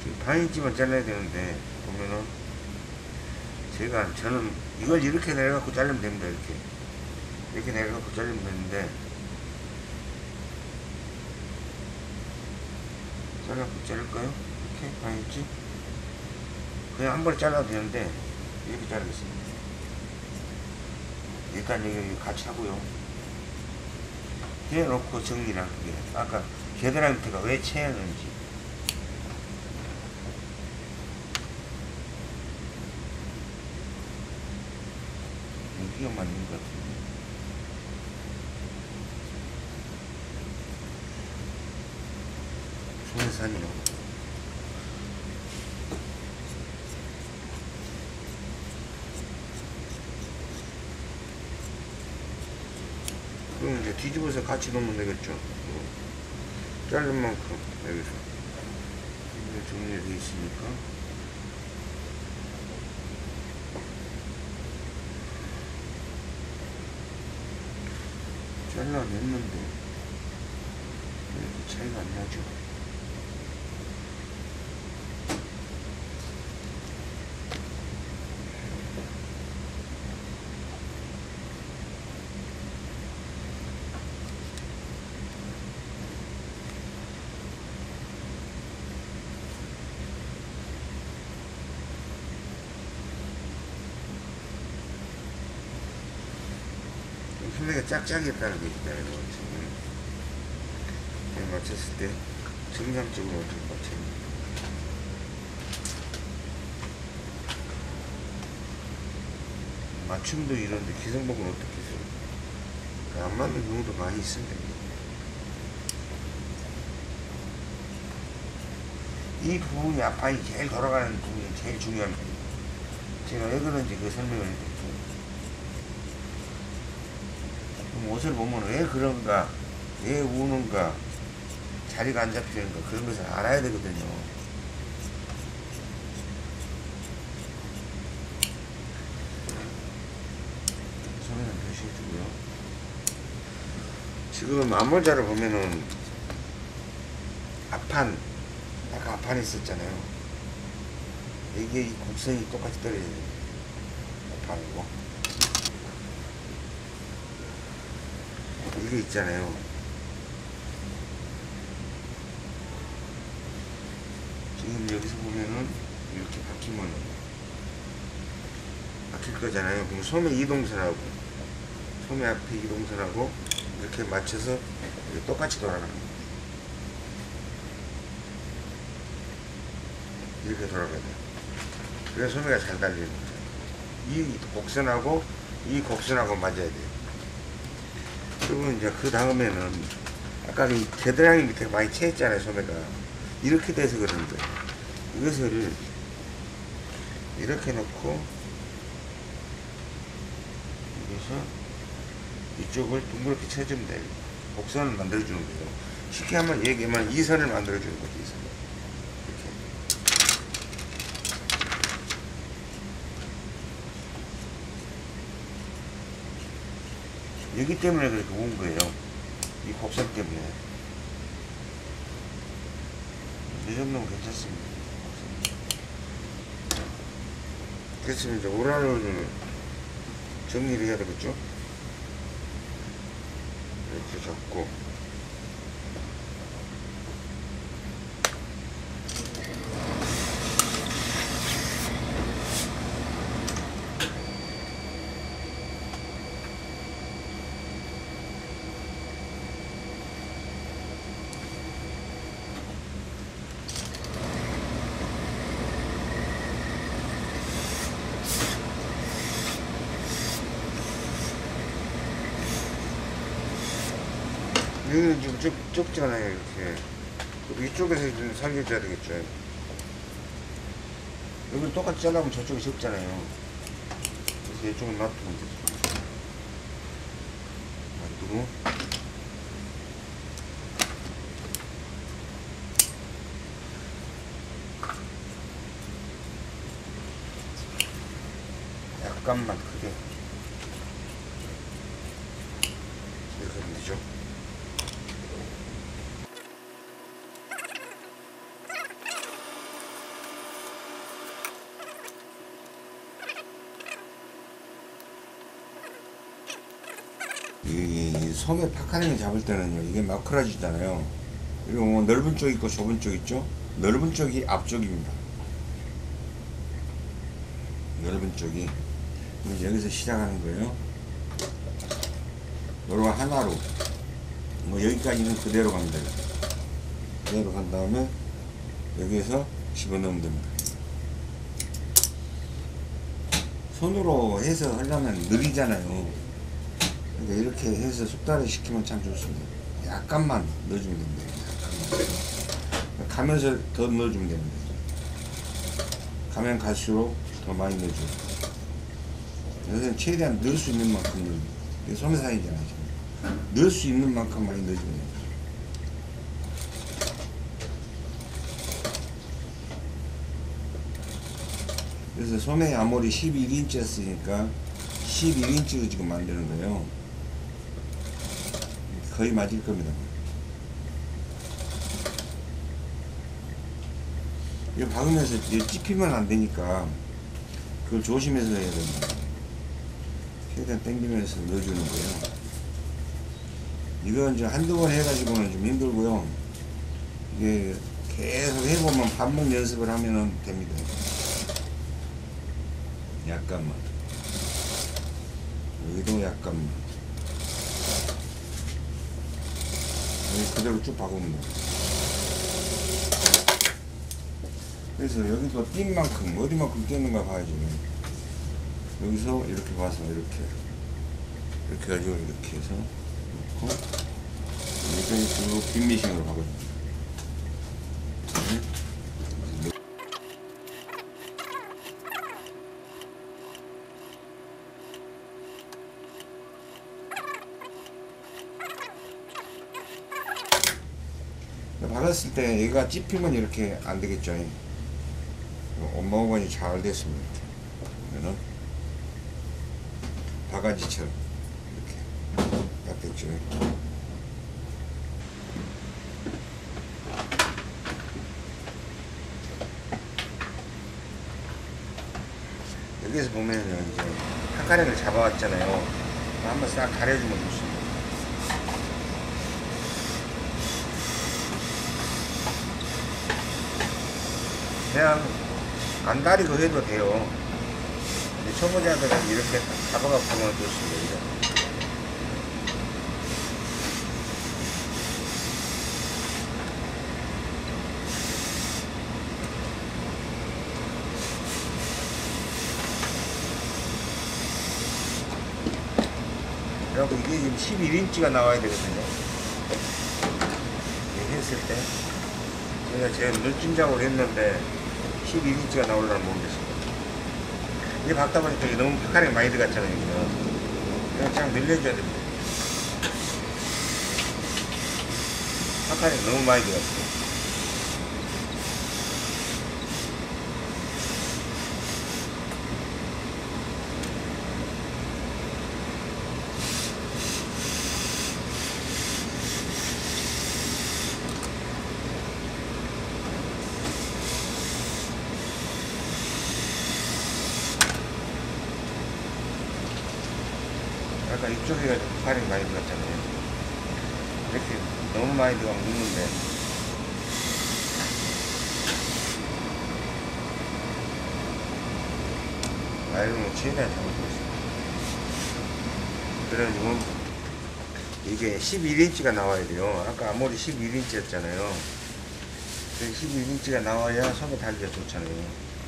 반인치만 잘라야 되는데 보면은 저는 이걸 이렇게 내려갖고 자르면 됩니다. 이렇게 내려갖고 자르면 되는데 잘라갖고 자를까요? 이렇게 반인치 그냥 한 번에 잘라도 되는데 이렇게 자르겠습니다. 일단 여기 같이 하고요. 해놓고 정리를 할게요. 아까 겨드랑이 밑에가 왜 채였는지. 여기가 맞는 것 같은데. 소해산이요. 그럼 이제 뒤집어서 같이 놓으면 되겠죠. 자른 만큼 여기서 이제 정리되어 있으니까 잘라냈는데 이렇게 차이가 안 나죠. 소매가 짝짝이었다는 얘기잖아요. 지금 맞췄을 때 정상적으로 어떻게 맞춰야 됩니다. 맞춤도 이런데 기성복은 어떻게 써요? 안 맞는 경우도 많이 있습니다. 이 부분이 앞판이 제일 돌아가는 부분이 제일 중요합니다. 제가 왜 그런지 그 설명을 해드릴게요. 옷을 보면 왜 그런가, 왜 우는가, 자리가 안 잡히는가, 그런 것을 알아야 되거든요. 소매는 표시해주고요. 지금 앞모자를 보면은 앞판, 아까 앞판이 있었잖아요. 이게 이 곡선이 똑같이 떨어져야 돼요. 앞판이고. 이게 있잖아요. 지금 여기서 보면은 이렇게 바뀌면 바뀔 거잖아요. 그럼 소매 이동선하고 소매 앞에 이동선하고 이렇게 맞춰서 이렇게 똑같이 돌아가는 거예요. 이렇게 돌아가야 돼요. 그래서 소매가 잘 달리는 거예요. 이 곡선하고 이 곡선하고 맞아야 돼요. 그리고 이제 그 다음에는 아까 이 겨드랑이 밑에 많이 채했잖아요. 소매가 이렇게 돼서 그러는 거예요. 이것을 이렇게 놓고 여기서 이쪽을 둥그렇게 쳐주면 돼요. 곡선을 만들어주는 거예요. 쉽게 한번 얘기하면 이 선을 만들어주는 거죠. 이 선. 여기 때문에 그렇게 온 거예요. 이 곡선 때문에. 이 정도면 괜찮습니다. 그래서 이제 오랄을 정리를 해야 되겠죠? 이렇게 잡고. 여기는 지금 좁잖아요, 이렇게. 이쪽에서 좀 살려줘야 되겠죠. 여기는 똑같이 잘라면 저쪽이 적잖아요. 그래서 이쪽은 놔두면 되죠. 놔두고. 약간만 크게. 이렇게 하면 되죠. 이 소매 파카링을 잡을 때는요, 이게 마크라지잖아요. 그리고 뭐 넓은 쪽 있고 좁은 쪽 있죠. 넓은 쪽이 앞쪽입니다. 넓은 쪽이. 그럼 여기서 시작하는 거예요. 요거 하나로 뭐 여기까지는 그대로 갑니다. 그대로 간 다음에 여기에서 집어넣으면 됩니다. 손으로 해서 하려면 느리잖아요. 그러니까 이렇게 해서 숙달을 시키면 참 좋습니다. 약간만 넣어주면 됩니다. 약간만. 가면서 더 넣어주면 됩니다. 가면 갈수록 더 많이 넣어줘요. 여기서는 최대한 넣을 수 있는 만큼 넣어줍니다. 이게 소매상이잖아요. 넣을 수 있는 만큼 많이 넣어주면 됩니다. 그래서 소매 아몰이 11인치였으니까 11인치로 지금 만드는 거예요. 거의 맞을 겁니다. 이거 박으면서 찝히면 안 되니까 그걸 조심해서 해야 됩니다. 최대한 당기면서 넣어주는 거예요. 이건 이제 한두 번 해가지고는 좀 힘들고요. 이게 계속 해보면 반복 연습을 하면 됩니다. 약간만. 여기도 약간만. 여기 그대로 쭉 박으면 돼요. 그래서 여기도 띈 만큼, 어디만큼 띄는가 봐야지. 여기서 이렇게 봐서 이렇게 가지고 이렇게 해서 놓고, 이렇게 쭉 빈미싱으로 박아줍니다. 박았을 때 얘가 찝히면 이렇게 안 되겠죠. 엄마호간이 잘 됐습니다. 그러면은 바가지처럼 이렇게 딱 됐죠. 여기서 보면은 이제 파카링을 잡아왔잖아요. 한번 싹 가려주면 좋습니다. 그냥 안 다리고 해도 돼요. 초보자들은 이렇게 잡아갖고 하면 좋습니다. 그리고 이게 지금 11인치가 나와야 되거든요. 이렇게 했을 때 제가 제 눈찜작으로 했는데 11인치가 나오려면 모르겠습니다. 이게 박다 보니까 이게 너무 파카링이 많이 들어갔잖아요. 그냥 쫙 늘려줘야 됩니다. 파카링이 너무 많이 들어갔어요. 아까 이쪽에 파카링이 많이 들어갔잖아요. 이렇게 너무 많이 들어가면 눕는데 나이로는 최대한 잡아주고 있습니다. 그래가지고 이게 11인치가 나와야 돼요. 아까 앞머리 11인치였잖아요. 11인치가 나와야 소매 달기가 좋잖아요.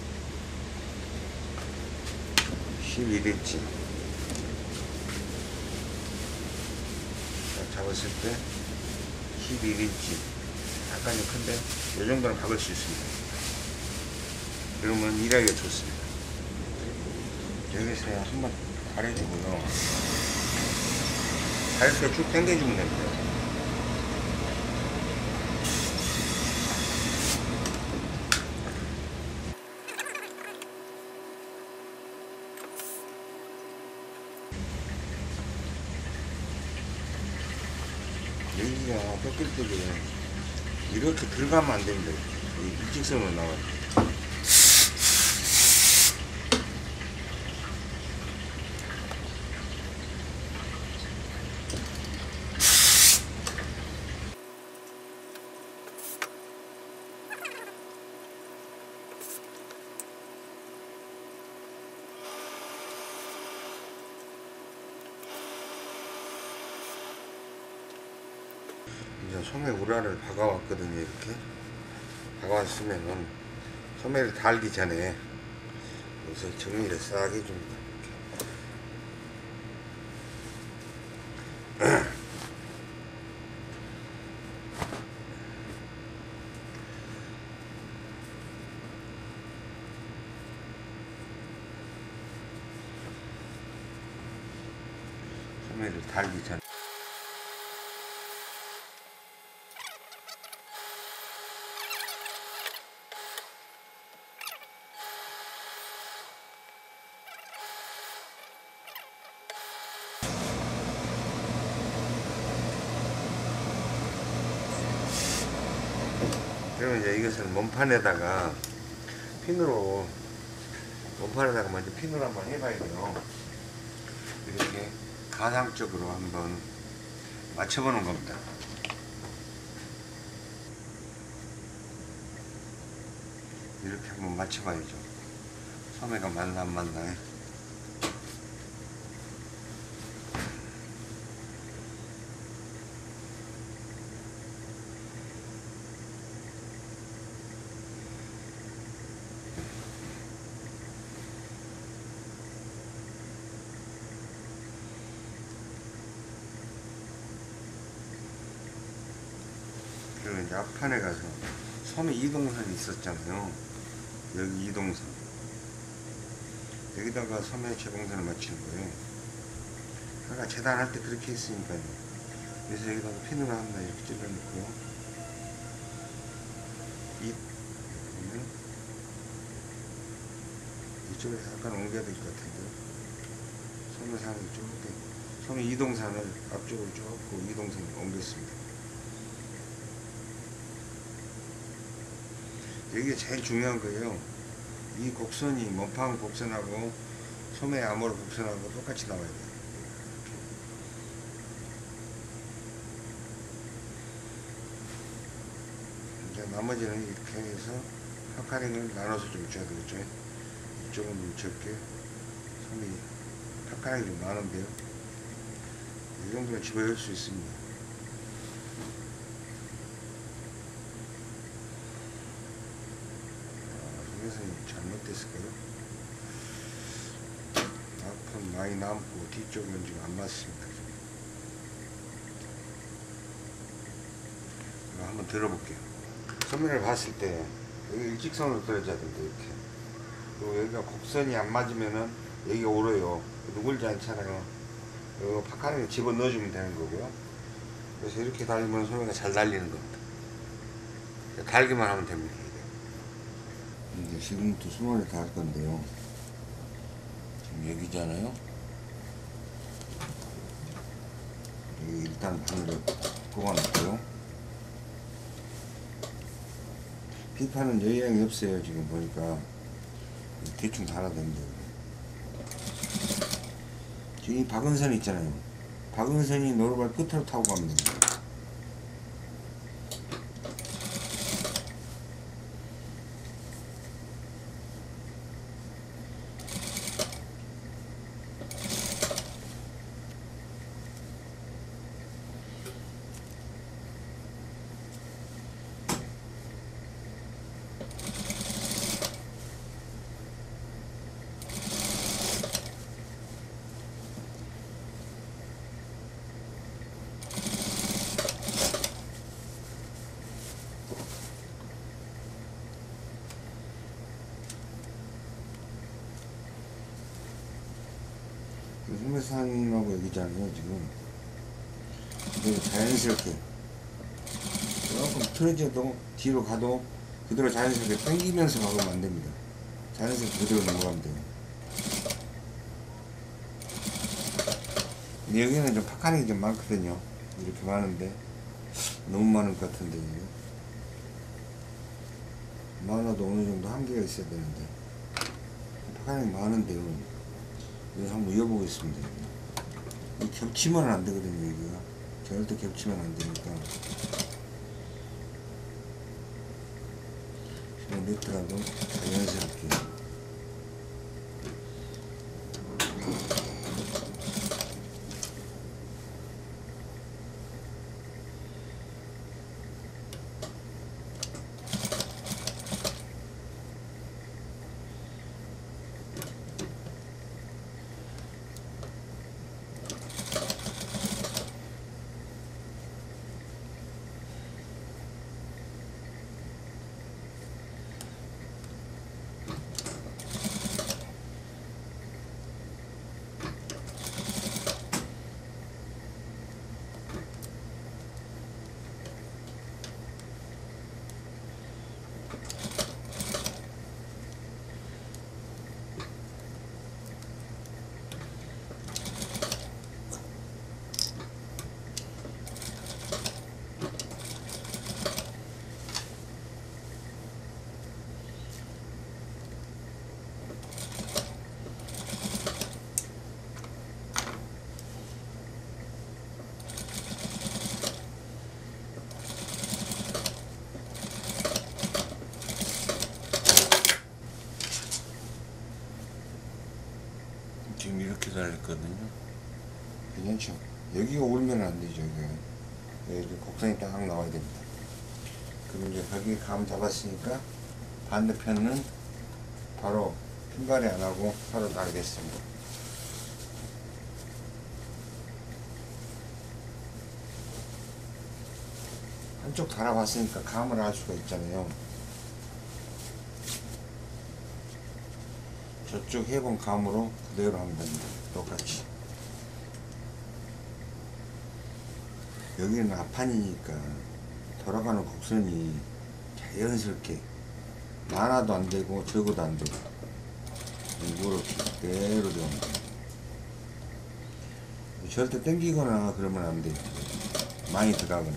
11인치 잡았을 때 11인치 약간 좀 큰데 이 정도는 박을 수 있습니다. 그러면 일하기가 좋습니다. 여기서 한번 가려주고요. 갈 때 쭉 당겨주면 됩니다. 여기가 꺾일 때게 이렇게 들어가면 안 됩니다. 일직선으로 나와요. 이제 소매 우라를 박아왔거든요. 이렇게 박아왔으면은 소매를 달기 전에 여기서 정리를 싹 해줍니다. 소매를 달기 전에 그러면 이제 이것을 몸판에다가 먼저 핀으로 한번 해봐야 돼요. 이렇게 가상적으로 한번 맞춰보는 겁니다. 이렇게 한번 맞춰봐야죠. 소매가 맞나 안 맞나. 그리고 이제 앞판에 가서 소매 이동선이 있었잖아요. 여기 이동선. 여기다가 소매 제공선을 맞추는 거예요. 아까 재단할 때 그렇게 했으니까요. 그래서 여기다가 핀으로 하나 이렇게 찔러놓고요. 이쪽에서 약간 옮겨야 될 것 같은데. 소매산을 쭉, 소매 이동선을 앞쪽으로 쭉 이동선을 옮겼습니다. 이게 제일 중요한 거예요. 이 곡선이 몸판 곡선하고 소매 암홀 곡선하고 똑같이 나와야 돼요. 이제 나머지는 이렇게 해서 파카링을 나눠서 좀 줘야 되겠죠. 이쪽은 좀 적게, 소매 파카링이 좀 많은데요. 이 정도면 집어넣을 수 있습니다. 잘못됐을까요? 앞은 많이 남고 뒤쪽은 지금 안 맞습니다. 한번 들어볼게요. 소매를 봤을 때 여기 일직선으로 떨어져야 된다. 이렇게. 그리고 여기가 곡선이 안 맞으면은 여기가 오르요. 누굴지 않잖아요. 이거 파카링에 집어 넣어주면 되는 거고요. 그래서 이렇게 달리면 소매가 잘 달리는 겁니다. 달기만 하면 됩니다. 이제 지금부터 소매를 달 건데요. 지금 여기잖아요. 여기 일단 바늘을 꼽아놓고요. 피판은 여유양이 없어요. 지금 보니까 대충 달아야 됩니다. 지금 이 박은선 있잖아요. 박은선이 노루발 끝으로 타고 가면 됩니다. 소매산하고 여기잖아요. 지금 그대로 자연스럽게 조금 틀어져도 뒤로 가도 그대로 자연스럽게 당기면서 가면 안 됩니다. 자연스럽게 그대로 넘어가면 돼요. 근데 여기는 좀 파카링이 좀 많거든요. 이렇게 많은데 너무 많을 것 같은데 이게. 많아도 어느 정도 한계가 있어야 되는데 파카링이 많은데요. 그래서 한번 이어보겠습니다. 이 겹치면 안 되거든요. 여기가 절대 겹치면 안 되니까 네트라도 자연스럽게 지금 이렇게 달렸거든요. 괜찮죠? 여기가 울면 안 되죠. 이렇게 곡선이 딱 나와야 됩니다. 그럼 이제 거기 감 잡았으니까 반대편은 바로 핀발이 안 하고 바로 달겠습니다. 한쪽 달아봤으니까 감을 알 수가 있잖아요. 저쪽 해본 감으로 그대로 하면 됩니다. 똑같이. 여기는 앞판이니까 돌아가는 곡선이 자연스럽게 많아도 안 되고 적어도 안 되고 이렇게 그대로 들어옵니다. 절대 당기거나 그러면 안 돼요. 많이 들어가거나.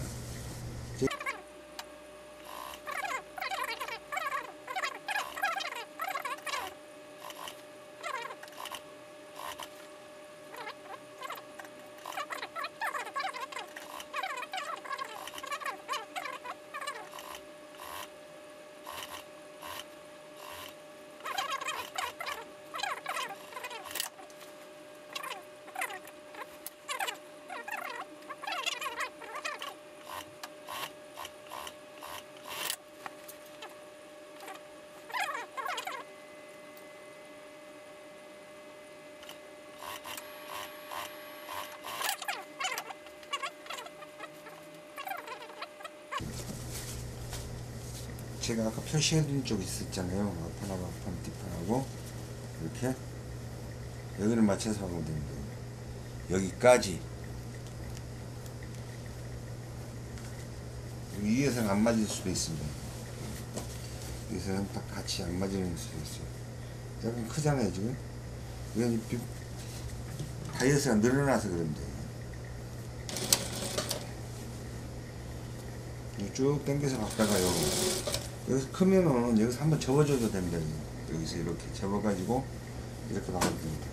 제가 아까 표시해둔 쪽 있었잖아요. 앞판하고 앞판 뒷판하고 이렇게 여기를 맞춰서 하면 됩니다. 여기까지. 위에서는 안 맞을 수도 있습니다. 위에서는 딱 같이 안 맞을 수도 있어요. 약간 크잖아요 지금. 이건 다이어트가 늘어나서 그런데 쭉 당겨서 갔다가요. 여기서 크면은 여기서 한번 접어줘도 됩니다. 여기서 이렇게 접어가지고 이렇게 나가면 됩니다.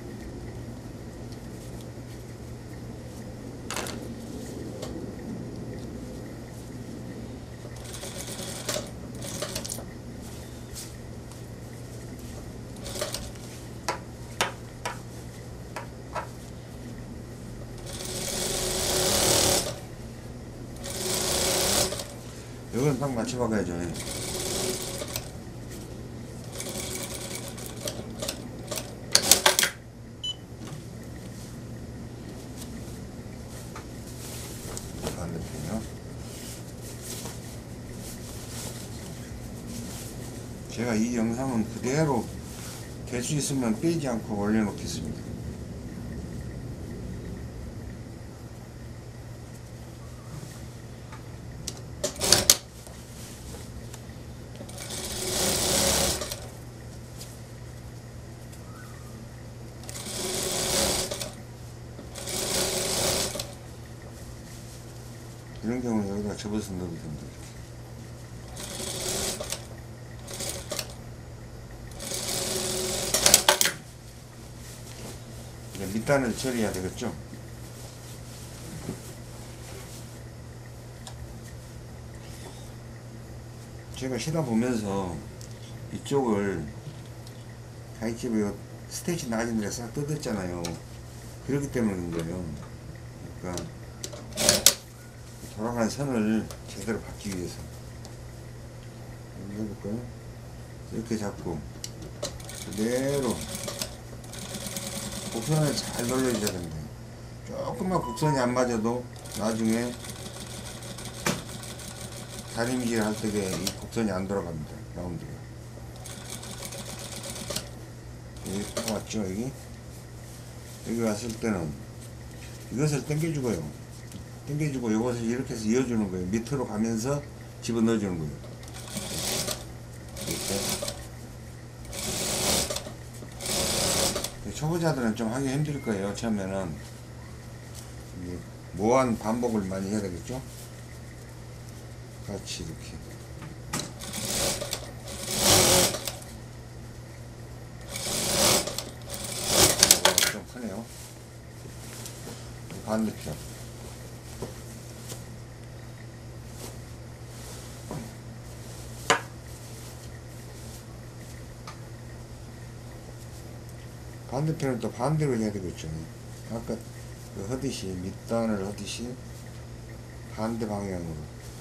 이건 딱 맞춰박아야죠. 반대편이요. 제가 이 영상은 그대로 될 수 있으면 빼지 않고 올려놓겠습니다. 이런 경우는 여기다 접어서 넣어도 됩니다. 이제 밑단을 처리해야 되겠죠? 제가 쉬다 보면서 이쪽을 가이집에 스테이치 낮은 데를 싹 뜯었잖아요. 그렇기 때문에 그런 거예요. 그러니까 돌아가는 선을 제대로 받기 위해서 해볼까요? 이렇게 잡고 그대로 곡선을 잘 눌러줘야 됩니다. 조금만 곡선이 안 맞아도 나중에 다림질 할 때에 이 곡선이 안 돌아갑니다. 라운드가 여기 딱 왔죠. 여기 왔을 때는 이것을 당겨주고요. 당겨주고 이것을 이렇게 해서 이어주는 거예요. 밑으로 가면서 집어넣어주는 거예요. 이렇게. 초보자들은 좀 하기 힘들 거예요. 처음에는 무한 반복을 많이 해야 되겠죠. 같이 이렇게. 좀 크네요. 반대편. 반대편은 또 반대로 해야 되겠죠. 아까 그 하듯이 밑단을 하듯이 반대 방향으로.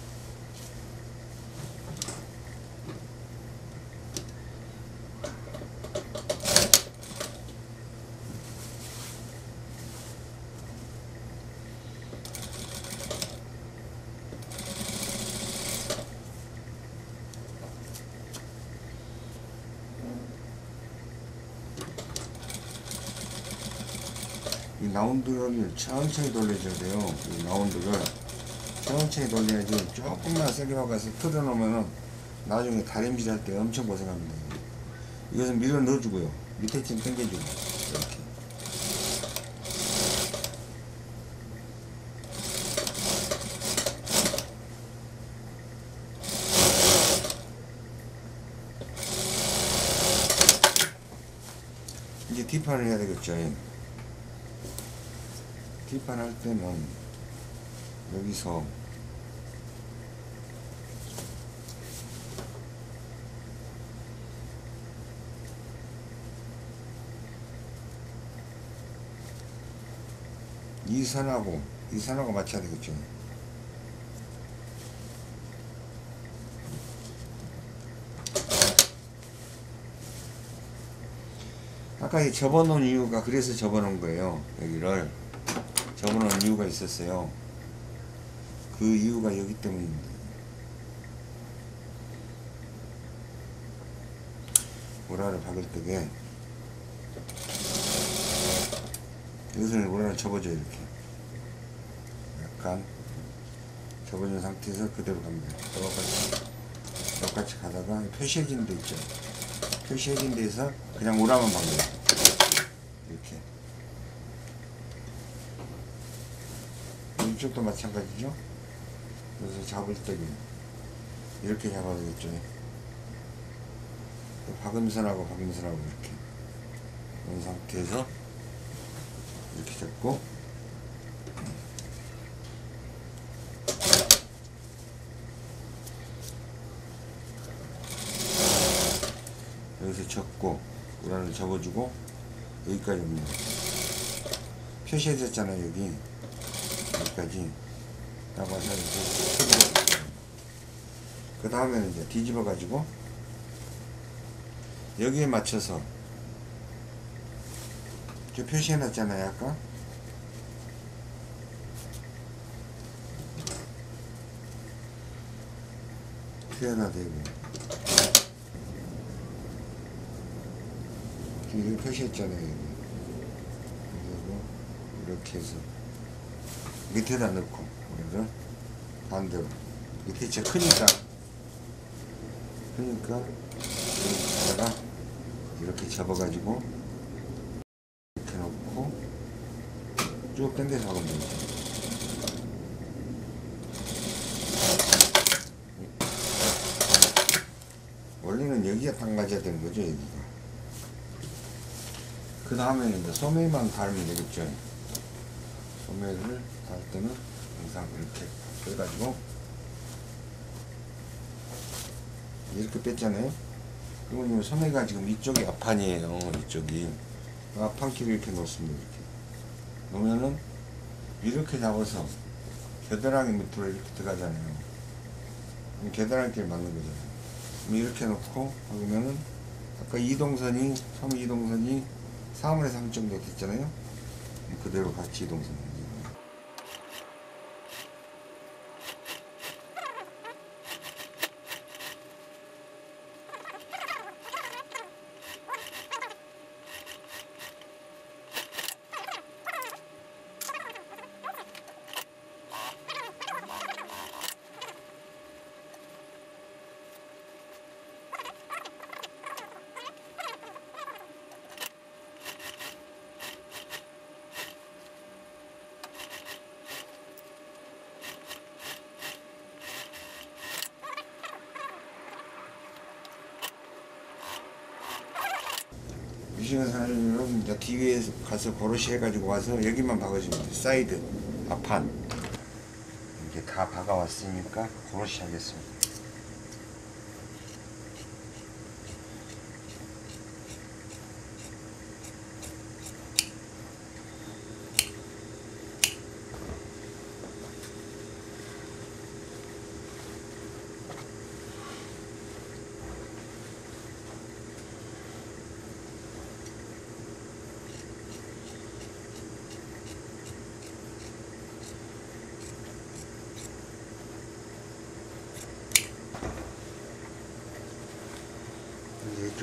이 라운드를 천천히 돌려줘야 돼요. 이 라운드를 천천히 돌려야지. 조금만 세게 박아서 틀어놓으면은 나중에 다림질 할 때 엄청 고생합니다. 이것은 밀어 넣어주고요. 밑에 좀 당겨주고 이렇게. 이제 뒷판을 해야 되겠죠. 뒷판 할 때는 여기서 이 선하고 맞춰야 되겠죠. 아까 이 접어놓은 이유가 그래서 접어놓은 거예요. 여기를 접어놓은 이유가 있었어요. 그 이유가 여기 때문입니다. 오라를 박을 때게 이것을 오라를 접어줘요. 이렇게 약간 접어준 상태에서 그대로 갑니다. 똑같이 가다가 표시해진 데 있죠. 표시해진 데에서 그냥 오라만 박는 이렇게. 이쪽도 마찬가지죠. 그래서 잡을 때는 이렇게 잡아야 되겠죠. 박음선하고 이렇게 이런 상태에서 이렇게 잡고 여기서 접고 우란을 접어주고 여기까지 옵니다. 표시해졌잖아요. 여기까지 딱 와서 이렇게 그 다음에는 이제 뒤집어 가지고 여기에 맞춰서 저 표시해 놨잖아요. 아까 뒤에다 대고 여기 표시했잖아요. 그리고 이렇게 해서 밑에다 넣고 오늘은 반대로 밑에 진짜 크니까 여기다가 이렇게 접어가지고 이렇게 놓고 쭉 당겨서 하면 됩니다. 원래는 여기가 딱 맞아야 되는 거죠. 여기가. 그 다음에는 이제 소매만 달면 되겠죠. 소매를 달 때는 항상 이렇게 빼가지고 이렇게 뺐잖아요. 그리고 소매가 지금 이쪽이 앞판이에요. 이쪽이 앞판끼리 이렇게 놓습니다. 이렇게 놓으면은 이렇게 잡아서 겨드랑이 밑으로 이렇게 들어가잖아요. 겨드랑이끼리 맞는 거잖아요. 이렇게 놓고 하면은 아까 이동선이 소매 이동선이 3분의 3 정도 됐잖아요. 그대로 같이 이동선. 미싱을 사려면 이제 뒤에 가서 고로시 해가지고 와서 여기만 박아주면 돼. 사이드, 앞판. 이렇게 다 박아왔으니까 고로시 하겠습니다.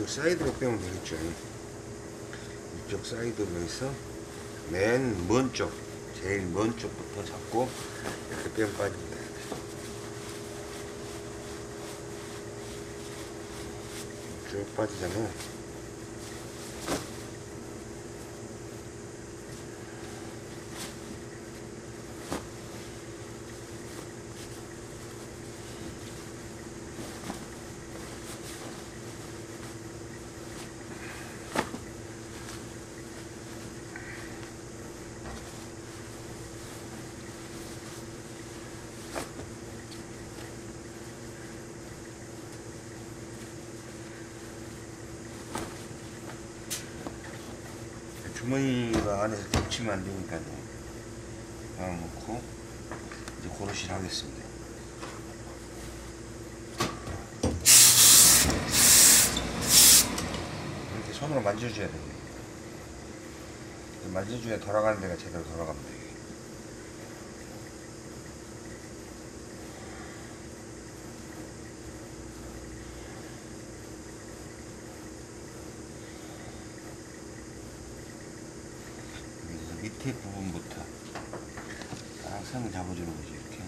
이쪽 사이드로 빼면 되겠죠. 이쪽 사이드로 해서 맨 먼 쪽, 제일 먼 쪽부터 잡고 이렇게 빼면 빠집니다. 쭉 빠지잖아요. 주머니가 안에서 겹치면 안 되니까요. 하나 놓고 이제 고르시를 하겠습니다. 이렇게 손으로 만져줘야 됩니다. 만져줘야 돌아가는 데가 제대로 돌아갑니다. 밑에 부분부터 딱 선을 잡아주는 거죠. 이렇게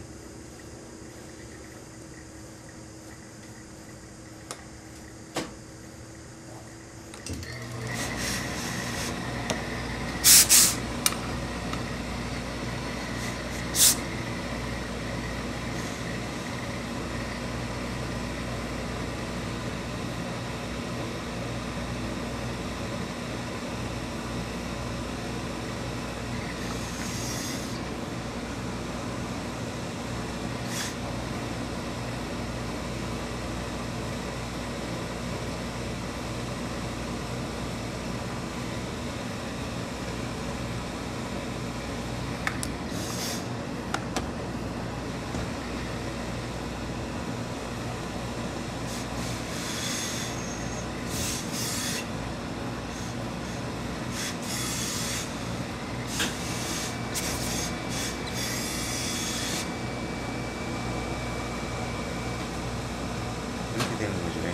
이렇게 되는 거죠.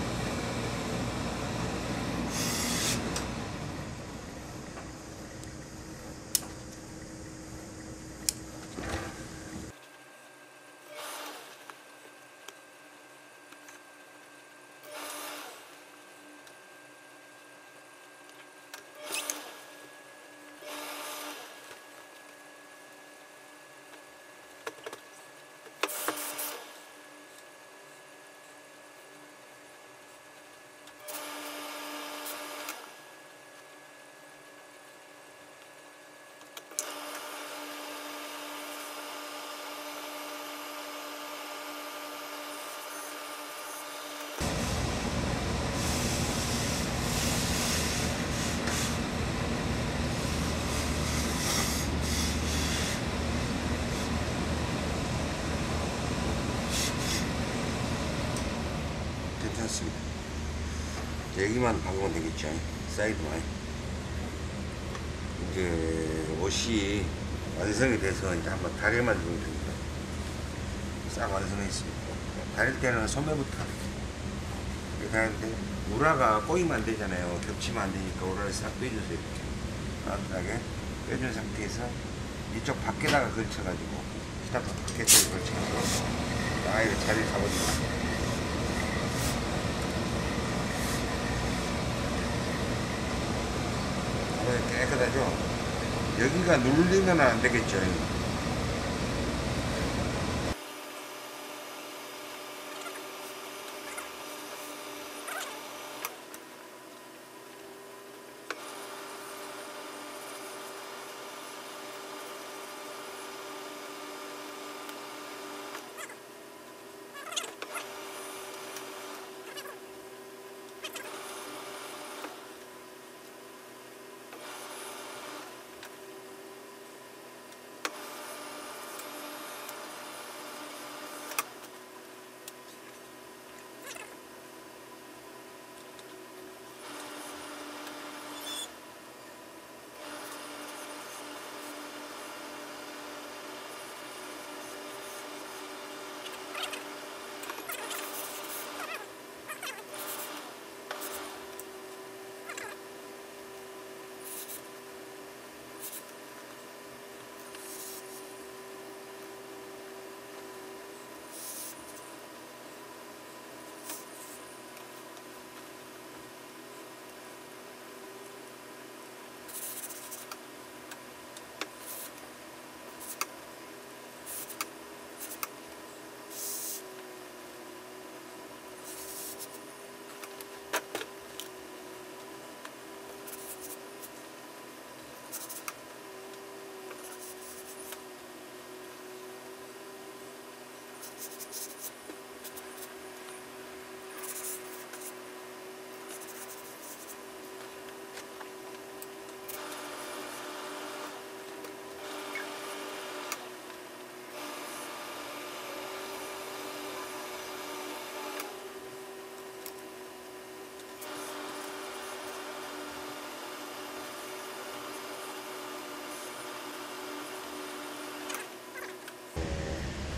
괜찮습니다. 여기만 박으면 되겠죠. 사이드만. 이제 옷이 완성이 돼서 이제 한번 다리만 주면 됩니다. 싹 완성해 있습니다. 다릴 때는 소매부터 이렇게 하는데 우라가 꼬이면 안 되잖아요. 겹치면 안 되니까 우라를 싹 빼주세요. 이렇게 따뜻하게 빼준 상태에서 이쪽 밖에다가 걸쳐가지고 스타트 밖에 쪽에 걸쳐서 딱 이렇게 자리를 잡아줍니다. 깨끗하죠? 여기가 눌리면 안 되겠죠.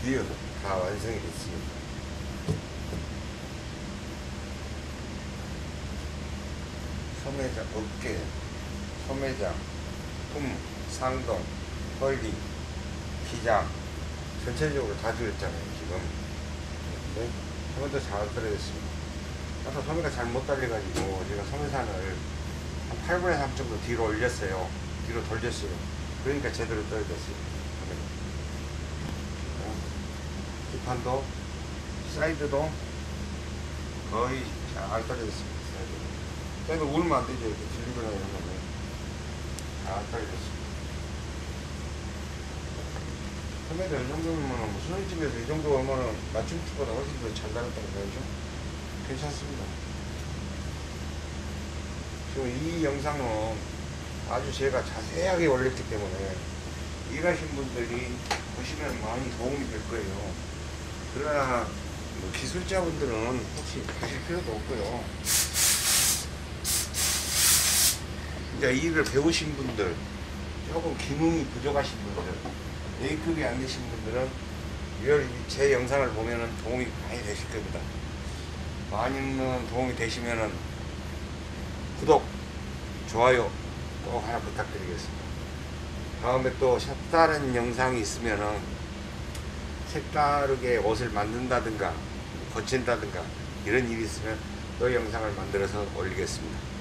드디어 다 완성이 됐습니다. 소매장, 어깨, 소매장, 품, 상동, 헐리, 기장 전체적으로 다 들었잖아요 지금. 네? 소매도 잘 떨어졌습니다. 아까 소매가 잘 못 달려가지고 제가 소매산을 한 8분의 3 정도 뒤로 올렸어요. 뒤로 돌렸어요. 그러니까 제대로 떨어졌어요. 뒷판도 사이드도 거의 잘 떨어졌습니다. 사이드 울면 안 되죠. 이렇게 들리거나 이런 거는 잘 떨어졌습니다. 소매도 이 정도면 무슨 소리집에서 이 정도 오면은 맞춤티보다 훨씬 더 잘 나갔다고 봐야죠. 괜찮습니다. 지금 이 영상은 아주 제가 자세하게 올렸기 때문에 일하신 분들이 보시면 많이 도움이 될 거예요. 그러나 뭐 기술자분들은 혹시 하실 필요도 없고요. 이제 일을 배우신 분들, 조금 기능이 부족하신 분들, A급이 안 되신 분들은 제 영상을 보면은 도움이 많이 되실 겁니다. 많이는 도움이 되시면은 구독, 좋아요 꼭 하나 부탁드리겠습니다. 다음에 또 색다른 영상이 있으면은 색다르게 옷을 만든다든가 고친다든가 이런 일이 있으면 또 영상을 만들어서 올리겠습니다.